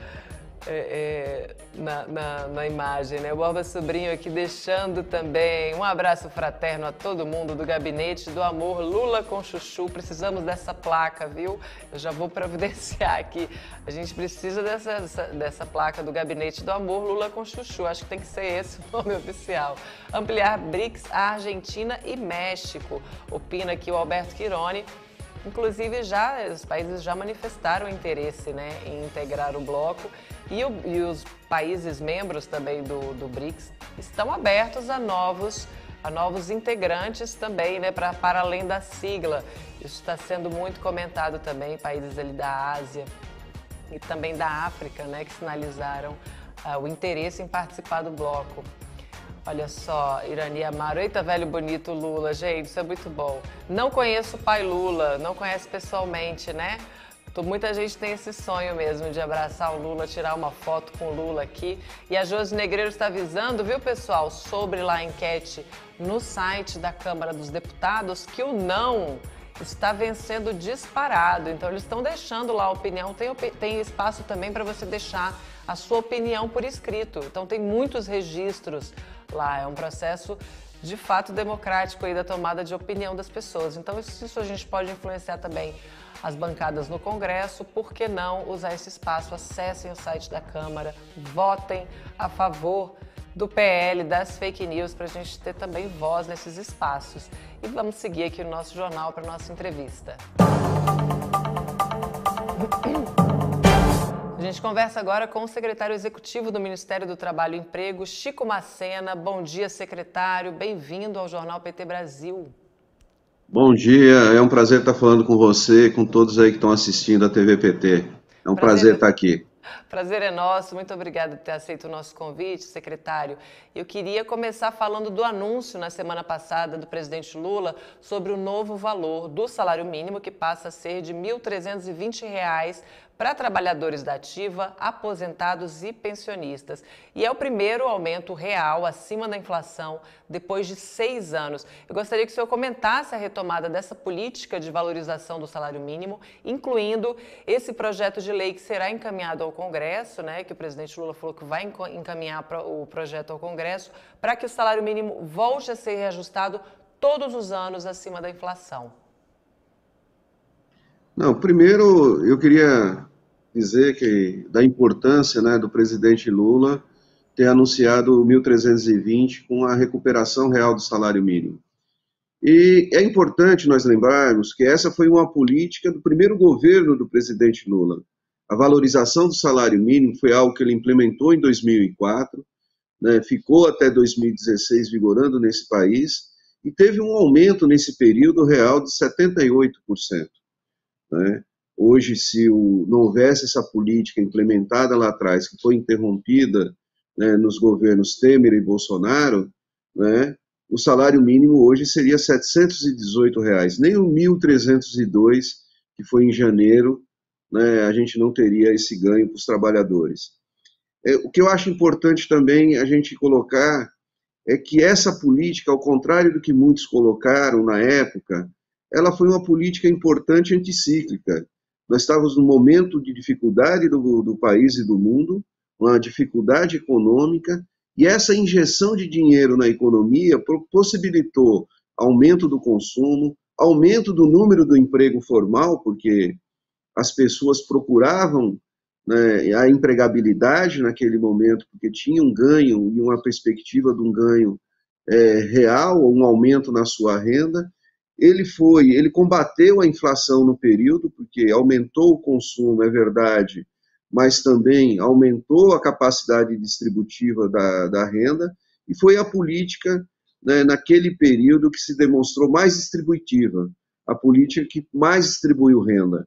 na imagem, né? O Borba Sobrinho aqui deixando também um abraço fraterno a todo mundo do Gabinete do Amor Lula com Chuchu. Precisamos dessa placa, viu? Eu já vou providenciar aqui. A gente precisa dessa placa do Gabinete do Amor Lula com Chuchu. Acho que tem que ser esse o nome oficial. Ampliar BRICS, Argentina e México. Opina aqui o Alberto Quironi. Inclusive, os países já manifestaram interesse, né, em integrar o bloco e os países membros também do BRICS estão abertos a novos integrantes também, né, para além da sigla. Isso está sendo muito comentado também, países ali da Ásia e também da África, né, que sinalizaram o interesse em participar do bloco. Olha só, Irani Amaro, eita velho bonito Lula, gente, isso é muito bom. Não conheço o pai Lula, não conhece pessoalmente, né? Muita gente tem esse sonho mesmo de abraçar o Lula, tirar uma foto com o Lula aqui. E a Josi Negreiro está avisando, viu, pessoal, sobre lá a enquete no site da Câmara dos Deputados, que o não está vencendo disparado. Então, eles estão deixando lá a opinião. Tem espaço também para você deixar a sua opinião por escrito. Então, tem muitos registros lá. É um processo, de fato, democrático aí da tomada de opinião das pessoas. Então, isso a gente pode influenciar também as bancadas no Congresso. Por que não usar esse espaço? Acessem o site da Câmara, votem a favor do PL, das fake news, para a gente ter também voz nesses espaços. E vamos seguir aqui o nosso jornal para a nossa entrevista. A gente conversa agora com o secretário executivo do Ministério do Trabalho e Emprego, Chico Macena. Bom dia, secretário. Bem-vindo ao Jornal PT Brasil. Bom dia, é um prazer estar falando com você e com todos aí que estão assistindo a TV PT. É um prazer estar aqui. Prazer é nosso, muito obrigada por ter aceito o nosso convite, secretário. Eu queria começar falando do anúncio na semana passada do presidente Lula sobre o novo valor do salário mínimo, que passa a ser de R$ 1.320 para trabalhadores da ativa, aposentados e pensionistas. E é o primeiro aumento real acima da inflação depois de 6 anos. Eu gostaria que o senhor comentasse a retomada dessa política de valorização do salário mínimo, incluindo esse projeto de lei que será encaminhado ao Congresso, né, que o presidente Lula falou que vai encaminhar o projeto ao Congresso, para que o salário mínimo volte a ser reajustado todos os anos acima da inflação. Não, primeiro eu queria dizer que da importância, né, do presidente Lula ter anunciado o 1.320 com a recuperação real do salário mínimo. E é importante nós lembrarmos que essa foi uma política do primeiro governo do presidente Lula. A valorização do salário mínimo foi algo que ele implementou em 2004, né, ficou até 2016 vigorando nesse país e teve um aumento nesse período real de 78%. Né? Hoje, se não houvesse essa política implementada lá atrás, que foi interrompida, né, nos governos Temer e Bolsonaro, né, o salário mínimo hoje seria R$ 718, nem o 1.302 que foi em janeiro, né, a gente não teria esse ganho para os trabalhadores. O que eu acho importante também a gente colocar é que essa política, ao contrário do que muitos colocaram na época, ela foi uma política importante anticíclica. Nós estávamos num momento de dificuldade do país e do mundo, uma dificuldade econômica, e essa injeção de dinheiro na economia possibilitou aumento do consumo, aumento do número do emprego formal, porque as pessoas procuravam, né, a empregabilidade naquele momento, porque tinha um ganho e uma perspectiva de um ganho real, um aumento na sua renda. Ele combateu a inflação no período, porque aumentou o consumo, é verdade, mas também aumentou a capacidade distributiva da renda, e foi a política, né, naquele período que se demonstrou mais distributiva, a política que mais distribuiu renda.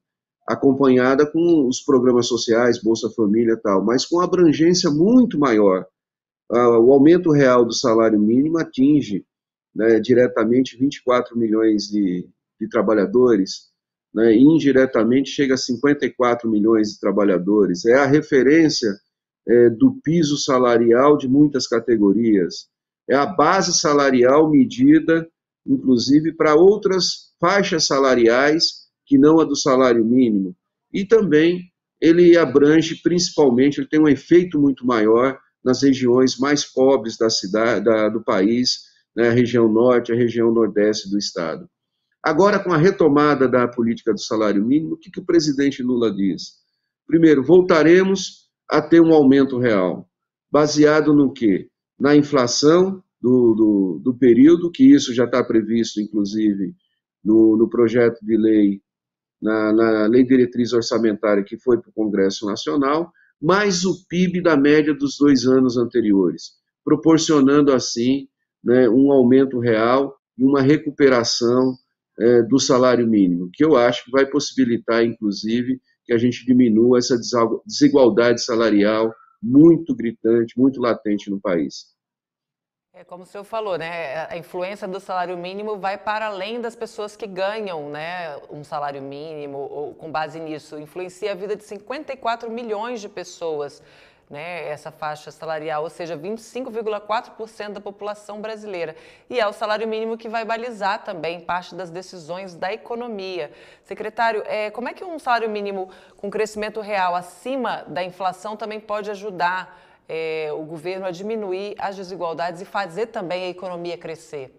acompanhada com os programas sociais, Bolsa Família e tal, mas com abrangência muito maior. O aumento real do salário mínimo atinge, né, diretamente 24 milhões de trabalhadores, né, e indiretamente chega a 54 milhões de trabalhadores. É a referência do piso salarial de muitas categorias. É a base salarial medida, inclusive, para outras faixas salariais que não a do salário mínimo. E também ele abrange, principalmente, ele tem um efeito muito maior nas regiões mais pobres da cidade, do país, né, a região norte, a região nordeste do estado. Agora, com a retomada da política do salário mínimo, o que o presidente Lula diz? Primeiro, voltaremos a ter um aumento real, baseado no quê? Na inflação do período, que isso já está previsto, inclusive, no projeto de lei, na Lei Diretriz Orçamentária que foi para o Congresso Nacional, mais o PIB da média dos 2 anos anteriores, proporcionando, assim, né, um aumento real e uma recuperação do salário mínimo, que eu acho que vai possibilitar, inclusive, que a gente diminua essa desigualdade salarial muito gritante, muito latente no país. Como o senhor falou, né, a influência do salário mínimo vai para além das pessoas que ganham, né, um salário mínimo, ou com base nisso, influencia a vida de 54 milhões de pessoas, né, essa faixa salarial, ou seja, 25,4% da população brasileira. E é o salário mínimo que vai balizar também parte das decisões da economia. Secretário, como é que um salário mínimo com crescimento real acima da inflação também pode ajudar o governo a diminuir as desigualdades e fazer também a economia crescer?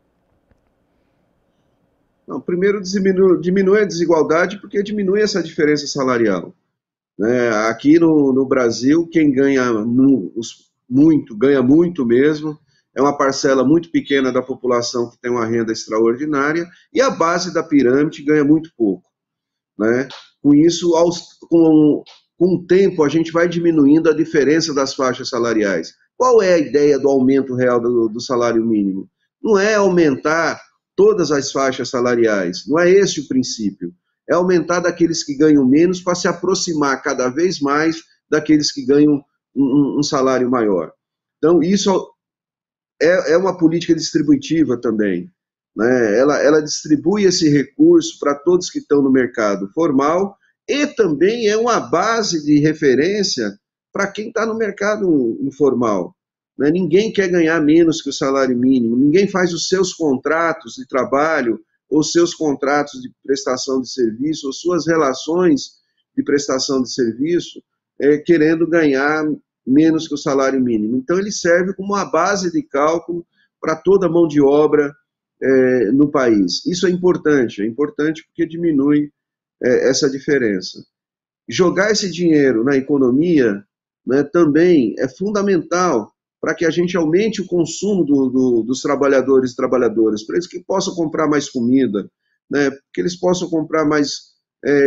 Não, primeiro diminui a desigualdade porque diminui essa diferença salarial. Aqui no Brasil, quem ganha muito mesmo, é uma parcela muito pequena da população que tem uma renda extraordinária, e a base da pirâmide ganha muito pouco. Né? Com isso, com o tempo, a gente vai diminuindo a diferença das faixas salariais. Qual é a ideia do aumento real do salário mínimo? Não é aumentar todas as faixas salariais, não é esse o princípio. É aumentar daqueles que ganham menos para se aproximar cada vez mais daqueles que ganham um salário maior. Então, isso é uma política distributiva também. Né? Ela distribui esse recurso para todos que estão no mercado formal e também é uma base de referência para quem está no mercado informal. Né? Ninguém quer ganhar menos que o salário mínimo, ninguém faz os seus contratos de trabalho ou seus contratos de prestação de serviço, ou suas relações de prestação de serviço, querendo ganhar menos que o salário mínimo. Então, ele serve como uma base de cálculo para toda a mão de obra no país. Isso é importante porque diminui essa diferença. Jogar esse dinheiro na economia, né, também é fundamental para que a gente aumente o consumo dos trabalhadores e trabalhadoras, para eles que possam comprar mais comida, né, que eles possam comprar mais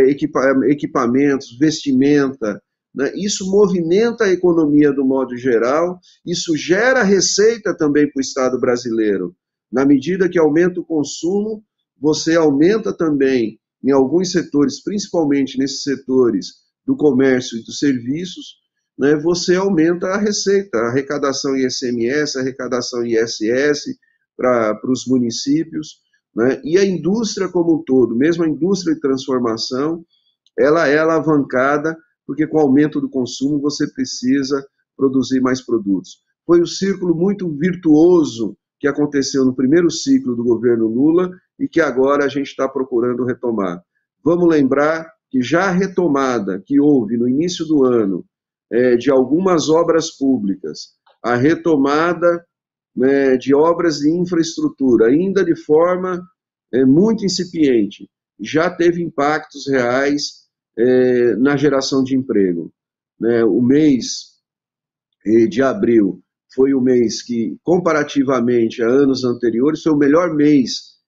equipamentos, vestimenta. Né, isso movimenta a economia do modo geral, isso gera receita também para o Estado brasileiro. Na medida que aumenta o consumo, você aumenta também, em alguns setores, principalmente nesses setores do comércio e dos serviços, né, você aumenta a receita, a arrecadação ICMS, a arrecadação ISS para os municípios, né, e a indústria como um todo, mesmo a indústria de transformação, ela é alavancada, porque com o aumento do consumo você precisa produzir mais produtos. Foi um círculo muito virtuoso que aconteceu no primeiro ciclo do governo Lula e que agora a gente está procurando retomar. Vamos lembrar que já a retomada que houve no início do ano de algumas obras públicas, a retomada, né, de obras de infraestrutura, ainda de forma muito incipiente, já teve impactos reais na geração de emprego. Né? O mês de abril foi o mês que, comparativamente a anos anteriores, foi o melhor mês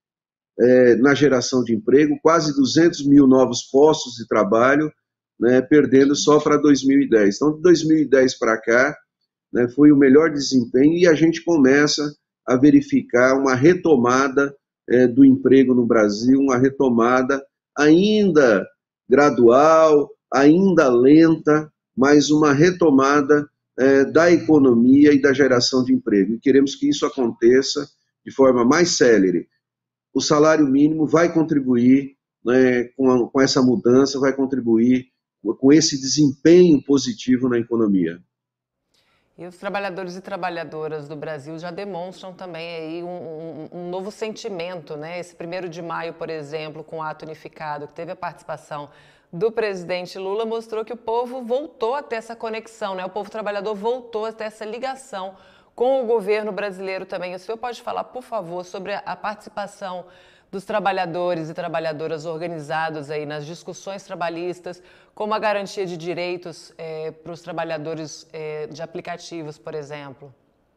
na geração de emprego, quase 200 mil novos postos de trabalho, né, perdendo só para 2010. Então, de 2010 para cá, né, foi o melhor desempenho e a gente começa a verificar uma retomada do emprego no Brasil, uma retomada ainda gradual, ainda lenta, mas uma retomada da economia e da geração de emprego. E queremos que isso aconteça de forma mais célere. O salário mínimo vai contribuir, né, com essa mudança, vai contribuir com esse desempenho positivo na economia. E os trabalhadores e trabalhadoras do Brasil já demonstram também aí um novo sentimento, né? Esse 1º de maio, por exemplo, com o ato unificado, que teve a participação do presidente Lula, mostrou que o povo voltou a ter essa conexão, né? O povo trabalhador voltou a ter essa ligação com o governo brasileiro também. O senhor pode falar, por favor, sobre a participação dos trabalhadores e trabalhadoras organizados aí nas discussões trabalhistas, como a garantia de direitos para os trabalhadores de aplicativos, por exemplo?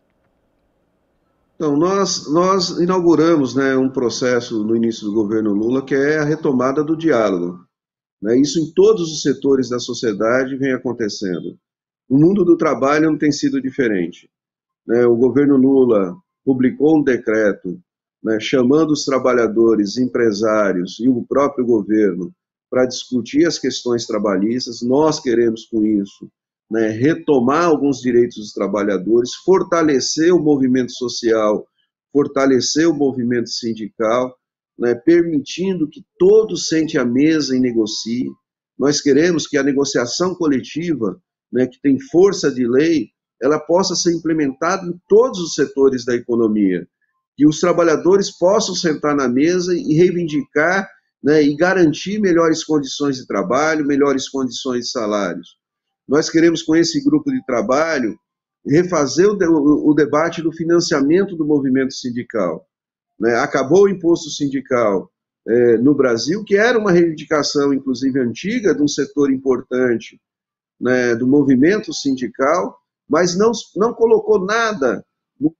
Então, nós inauguramos, né, um processo no início do governo Lula, que é a retomada do diálogo. Né? Isso em todos os setores da sociedade vem acontecendo. O mundo do trabalho não tem sido diferente. Né? O governo Lula publicou um decreto, né, chamando os trabalhadores, empresários e o próprio governo para discutir as questões trabalhistas. Nós queremos, com isso, né, retomar alguns direitos dos trabalhadores, fortalecer o movimento social, fortalecer o movimento sindical, né, permitindo que todos sentem à mesa e negociem. Nós queremos que a negociação coletiva, né, que tem força de lei, ela possa ser implementada em todos os setores da economia. Que os trabalhadores possam sentar na mesa e reivindicar, né, e garantir melhores condições de trabalho, melhores condições de salários. Nós queremos, com esse grupo de trabalho, refazer o debate do financiamento do movimento sindical. Né? Acabou o imposto sindical no Brasil, que era uma reivindicação, inclusive, antiga, de um setor importante, né, do movimento sindical, mas não colocou nada no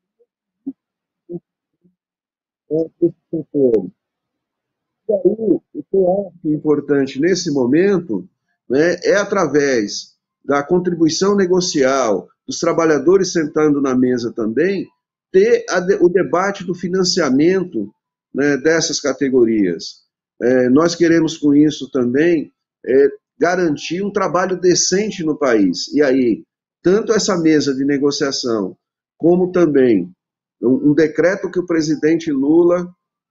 setor. E aí, o que eu acho importante nesse momento, né, é através da contribuição negocial, dos trabalhadores sentando na mesa também, ter o debate do financiamento, né, dessas categorias. Nós queremos, com isso também, garantir um trabalho decente no país. E aí, tanto essa mesa de negociação, como também um decreto que o presidente Lula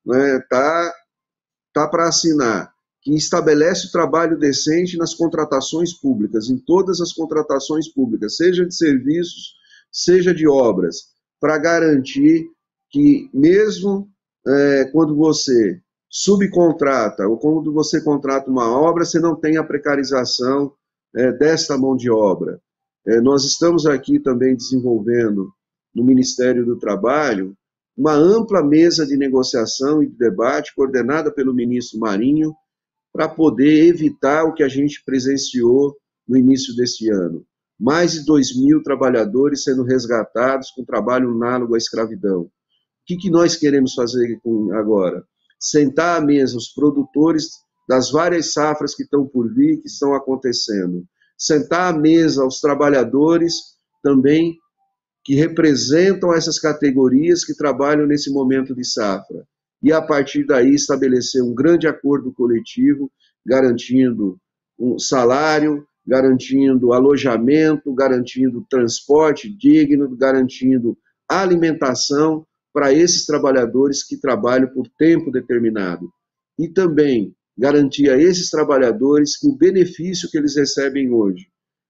tá para assinar, que estabelece o trabalho decente nas contratações públicas, em todas as contratações públicas, seja de serviços, seja de obras, para garantir que mesmo quando você subcontrata ou quando você contrata uma obra, você não tem a precarização desta mão de obra. Nós estamos aqui também desenvolvendo no Ministério do Trabalho uma ampla mesa de negociação e de debate coordenada pelo ministro Marinho para poder evitar o que a gente presenciou no início deste ano. Mais de 2.000 trabalhadores sendo resgatados com trabalho análogo à escravidão. O que nós queremos fazer agora? Sentar à mesa os produtores das várias safras que estão por vir, que estão acontecendo. Sentar à mesa os trabalhadores também que representam essas categorias que trabalham nesse momento de safra. E, a partir daí, estabelecer um grande acordo coletivo, garantindo um salário, garantindo alojamento, garantindo transporte digno, garantindo alimentação para esses trabalhadores que trabalham por tempo determinado. E também garantir a esses trabalhadores que o benefício que eles recebem hoje,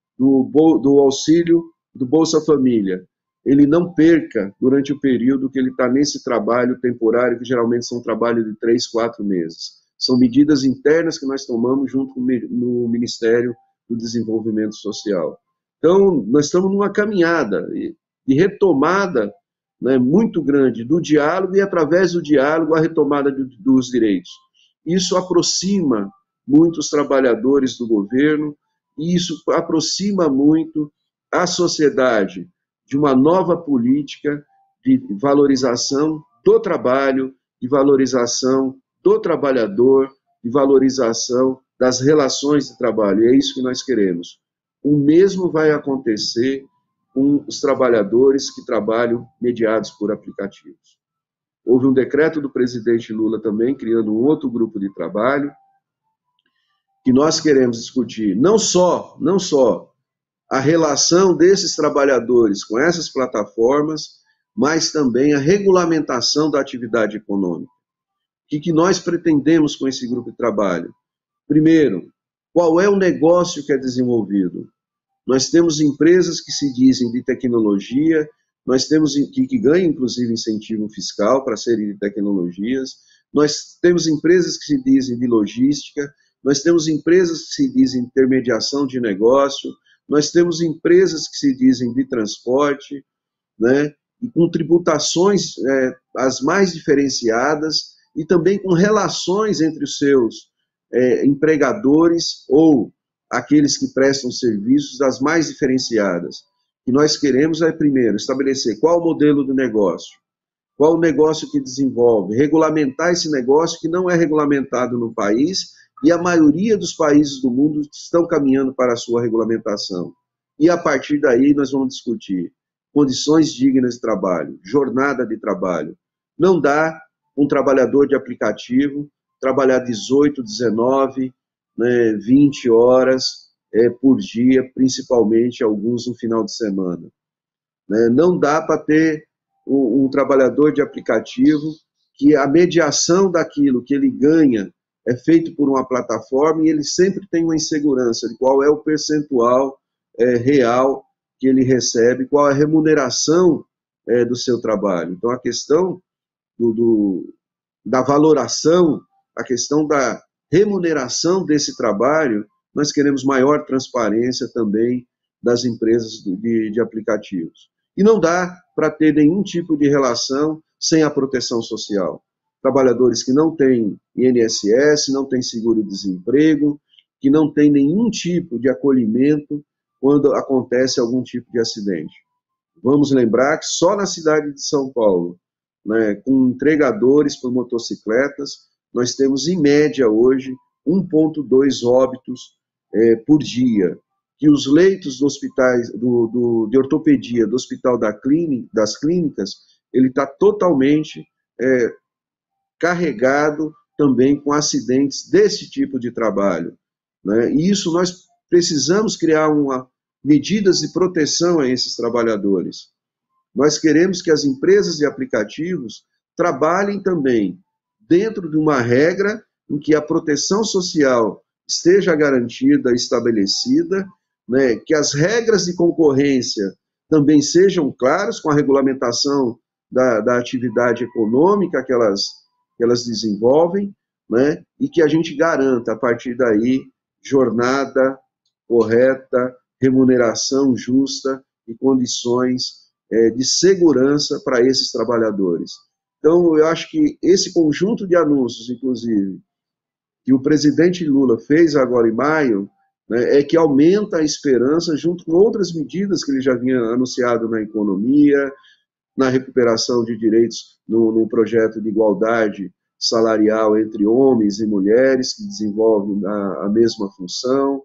do auxílio do Bolsa Família, ele não perca durante o período que ele está nesse trabalho temporário, que geralmente são trabalho de 3, 4 meses. São medidas internas que nós tomamos junto no Ministério do Desenvolvimento Social. Então, nós estamos numa caminhada de retomada, né, muito grande do diálogo e, através do diálogo, a retomada dos direitos. Isso aproxima muito os trabalhadores do governo e isso aproxima muito a sociedade de uma nova política de valorização do trabalho, de valorização do trabalhador, de valorização das relações de trabalho. E é isso que nós queremos. O mesmo vai acontecer com os trabalhadores que trabalham mediados por aplicativos. Houve um decreto do presidente Lula também, criando um outro grupo de trabalho, que nós queremos discutir não só a relação desses trabalhadores com essas plataformas, mas também a regulamentação da atividade econômica. O que nós pretendemos com esse grupo de trabalho? Primeiro, qual é o negócio que é desenvolvido? Nós temos empresas que se dizem de tecnologia, nós temos que ganham, inclusive, incentivo fiscal para serem de tecnologias, nós temos empresas que se dizem de logística, nós temos empresas que se dizem de intermediação de negócio, nós temos empresas que se dizem de transporte, né, e com tributações as mais diferenciadas e também com relações entre os seus empregadores ou aqueles que prestam serviços das mais diferenciadas. O que nós queremos é, primeiro, estabelecer qual o modelo de negócio, qual o negócio que desenvolve, regulamentar esse negócio que não é regulamentado no país, e a maioria dos países do mundo estão caminhando para a sua regulamentação. E a partir daí nós vamos discutir condições dignas de trabalho, jornada de trabalho. Não dá um trabalhador de aplicativo trabalhar 18, 19, 20 horas por dia, principalmente alguns no final de semana. Não dá para ter um trabalhador de aplicativo que a mediação daquilo que ele ganha é feito por uma plataforma e ele sempre tem uma insegurança de qual é o percentual real que ele recebe, qual é a remuneração do seu trabalho. Então, a questão da valoração, a questão da remuneração desse trabalho, nós queremos maior transparência também das empresas de aplicativos. E não dá para ter nenhum tipo de relação sem a proteção social. Trabalhadores que não têm INSS, não têm seguro-desemprego, que não têm nenhum tipo de acolhimento quando acontece algum tipo de acidente. Vamos lembrar que só na cidade de São Paulo, com entregadores por motocicletas, nós temos em média hoje 1,2 óbitos por dia, que os leitos dos hospitais, de ortopedia do Hospital das Clínicas, ele está totalmente carregado também com acidentes desse tipo de trabalho. E isso nós precisamos criar medidas de proteção a esses trabalhadores. Nós queremos que as empresas de aplicativos trabalhem também dentro de uma regra em que a proteção social esteja garantida, estabelecida, que as regras de concorrência também sejam claras com a regulamentação da atividade econômica que elas desenvolvem, e que a gente garanta, a partir daí, jornada correta, remuneração justa e condições de segurança para esses trabalhadores. Então, eu acho que esse conjunto de anúncios, inclusive, que o presidente Lula fez agora em maio, é que aumenta a esperança, junto com outras medidas que ele já vinha anunciado na economia, na recuperação de direitos no projeto de igualdade salarial entre homens e mulheres, que desenvolvem a mesma função,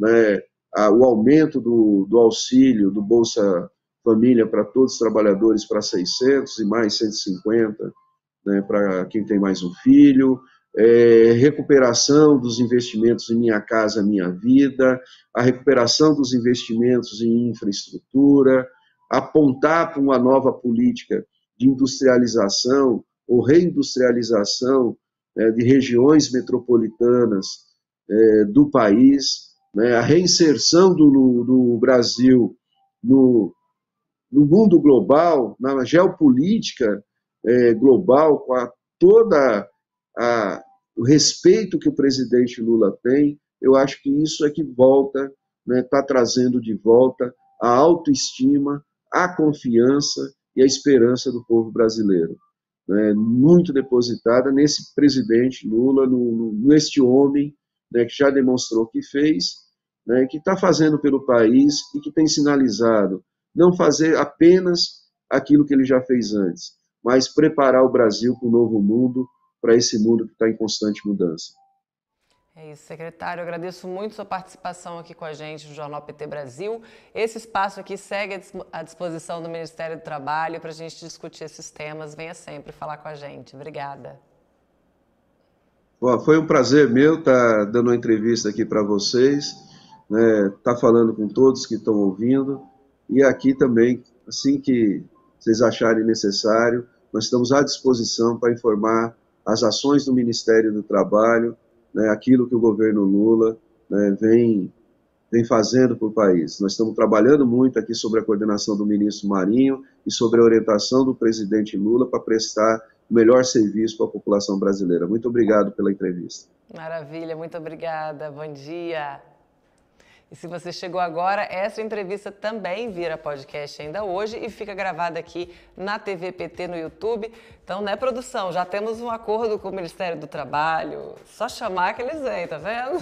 o aumento do auxílio, do Bolsa Família para todos os trabalhadores para 600 e mais 150 para quem tem mais um filho, recuperação dos investimentos em Minha Casa Minha Vida, a recuperação dos investimentos em infraestrutura, apontar para uma nova política de industrialização ou reindustrialização de regiões metropolitanas do país, a reinserção do Brasil no mundo global, na geopolítica global, com toda o respeito que o presidente Lula tem. Eu acho que isso é que volta, está trazendo de volta a autoestima, a confiança e a esperança do povo brasileiro, muito depositada nesse presidente Lula, neste homem, que já demonstrou que fez, que está fazendo pelo país e que tem sinalizado não fazer apenas aquilo que ele já fez antes, mas preparar o Brasil para o novo mundo, para esse mundo que está em constante mudança. É isso, secretário. Eu agradeço muito sua participação aqui com a gente no Jornal PT Brasil. Esse espaço aqui segue à disposição do Ministério do Trabalho para a gente discutir esses temas. Venha sempre falar com a gente. Obrigada. Bom, foi um prazer meu estar dando uma entrevista aqui para vocês, né, estar falando com todos que estão ouvindo, e aqui também, assim que vocês acharem necessário, nós estamos à disposição para informar as ações do Ministério do Trabalho, né, aquilo que o governo Lula, né, vem fazendo para o país. Nós estamos trabalhando muito aqui sobre a coordenação do ministro Marinho e sobre a orientação do presidente Lula para prestar o melhor serviço para a população brasileira. Muito obrigado pela entrevista. Maravilha, muito obrigada. Bom dia. E se você chegou agora, essa entrevista também vira podcast ainda hoje e fica gravada aqui na TV PT no YouTube. Então, né, produção? Já temos um acordo com o Ministério do Trabalho. Só chamar que eles vêm, tá vendo?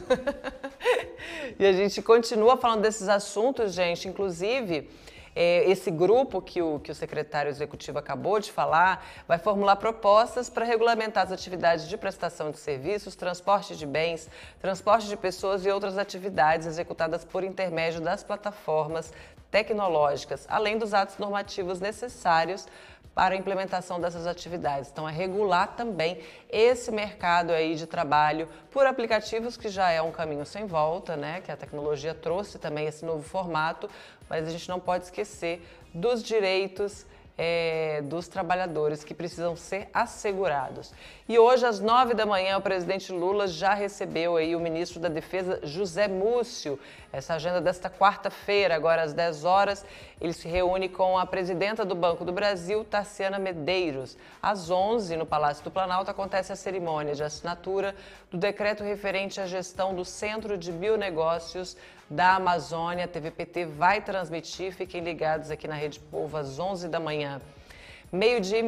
E a gente continua falando desses assuntos, gente. Inclusive, esse grupo que o secretário executivo acabou de falar vai formular propostas para regulamentar as atividades de prestação de serviços, transporte de bens, transporte de pessoas e outras atividades executadas por intermédio das plataformas tecnológicas, além dos atos normativos necessários para a implementação dessas atividades. Então, é regular também esse mercado aí de trabalho por aplicativos, que já é um caminho sem volta, né? Que a tecnologia trouxe também esse novo formato, mas a gente não pode esquecer dos direitos dos trabalhadores que precisam ser assegurados. E hoje, às 9 da manhã, o presidente Lula já recebeu aí o ministro da Defesa, José Múcio. Essa agenda desta quarta-feira, agora às 10 horas, ele se reúne com a presidenta do Banco do Brasil, Tarciana Medeiros. Às 11, no Palácio do Planalto, acontece a cerimônia de assinatura do decreto referente à gestão do Centro de Bionegócios da Amazônia. A TV PT vai transmitir, fiquem ligados aqui na Rede Povo às 11 da manhã. Meio-dia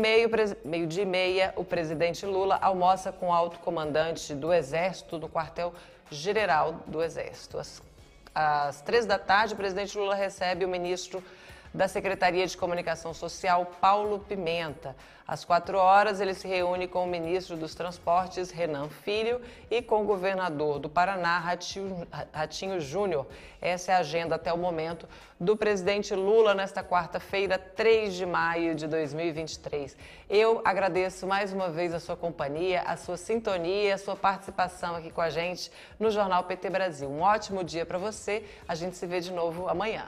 e meia, o presidente Lula almoça com o alto comandante do Exército no quartel-general do Exército. Às 3 da tarde, o presidente Lula recebe o ministro da Secretaria de Comunicação Social, Paulo Pimenta. Às 4 horas, ele se reúne com o ministro dos Transportes, Renan Filho, e com o governador do Paraná, Ratinho Júnior. Essa é a agenda até o momento do presidente Lula nesta quarta-feira, 3 de maio de 2023. Eu agradeço mais uma vez a sua companhia, a sua sintonia, a sua participação aqui com a gente no Jornal PT Brasil. Um ótimo dia para você. A gente se vê de novo amanhã.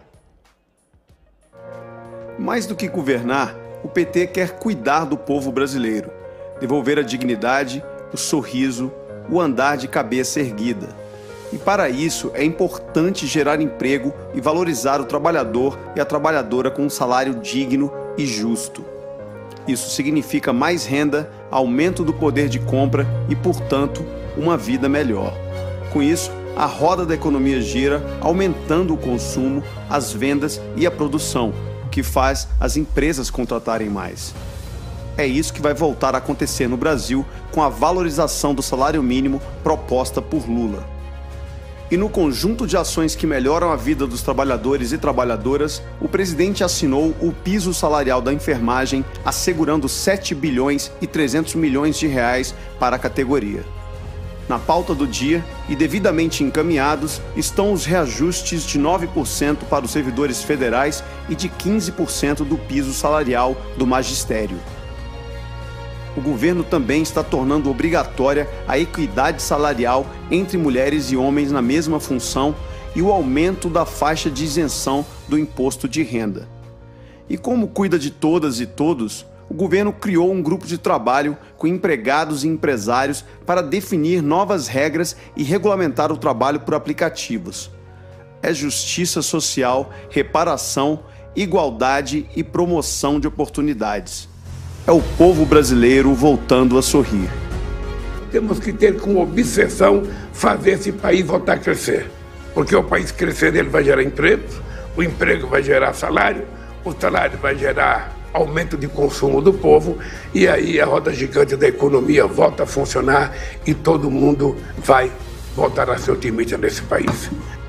Mais do que governar, o PT quer cuidar do povo brasileiro, devolver a dignidade, o sorriso, o andar de cabeça erguida. E para isso é importante gerar emprego e valorizar o trabalhador e a trabalhadora com um salário digno e justo. Isso significa mais renda, aumento do poder de compra e, portanto, uma vida melhor. Com isso, a roda da economia gira, aumentando o consumo, as vendas e a produção, o que faz as empresas contratarem mais. É isso que vai voltar a acontecer no Brasil com a valorização do salário mínimo proposta por Lula. E no conjunto de ações que melhoram a vida dos trabalhadores e trabalhadoras, o presidente assinou o piso salarial da enfermagem, assegurando 7 bilhões e 300 milhões de reais para a categoria. Na pauta do dia, e devidamente encaminhados, estão os reajustes de 9% para os servidores federais e de 15% do piso salarial do magistério. O governo também está tornando obrigatória a equidade salarial entre mulheres e homens na mesma função e o aumento da faixa de isenção do imposto de renda. E como cuida de todas e todos, o governo criou um grupo de trabalho com empregados e empresários para definir novas regras e regulamentar o trabalho por aplicativos. É justiça social, reparação, igualdade e promoção de oportunidades. É o povo brasileiro voltando a sorrir. Temos que ter como obsessão fazer esse país voltar a crescer. Porque o país crescer, ele vai gerar empregos, o emprego vai gerar salário, o salário vai gerar aumento de consumo do povo, e aí a roda gigante da economia volta a funcionar e todo mundo vai voltar a ser otimista nesse país.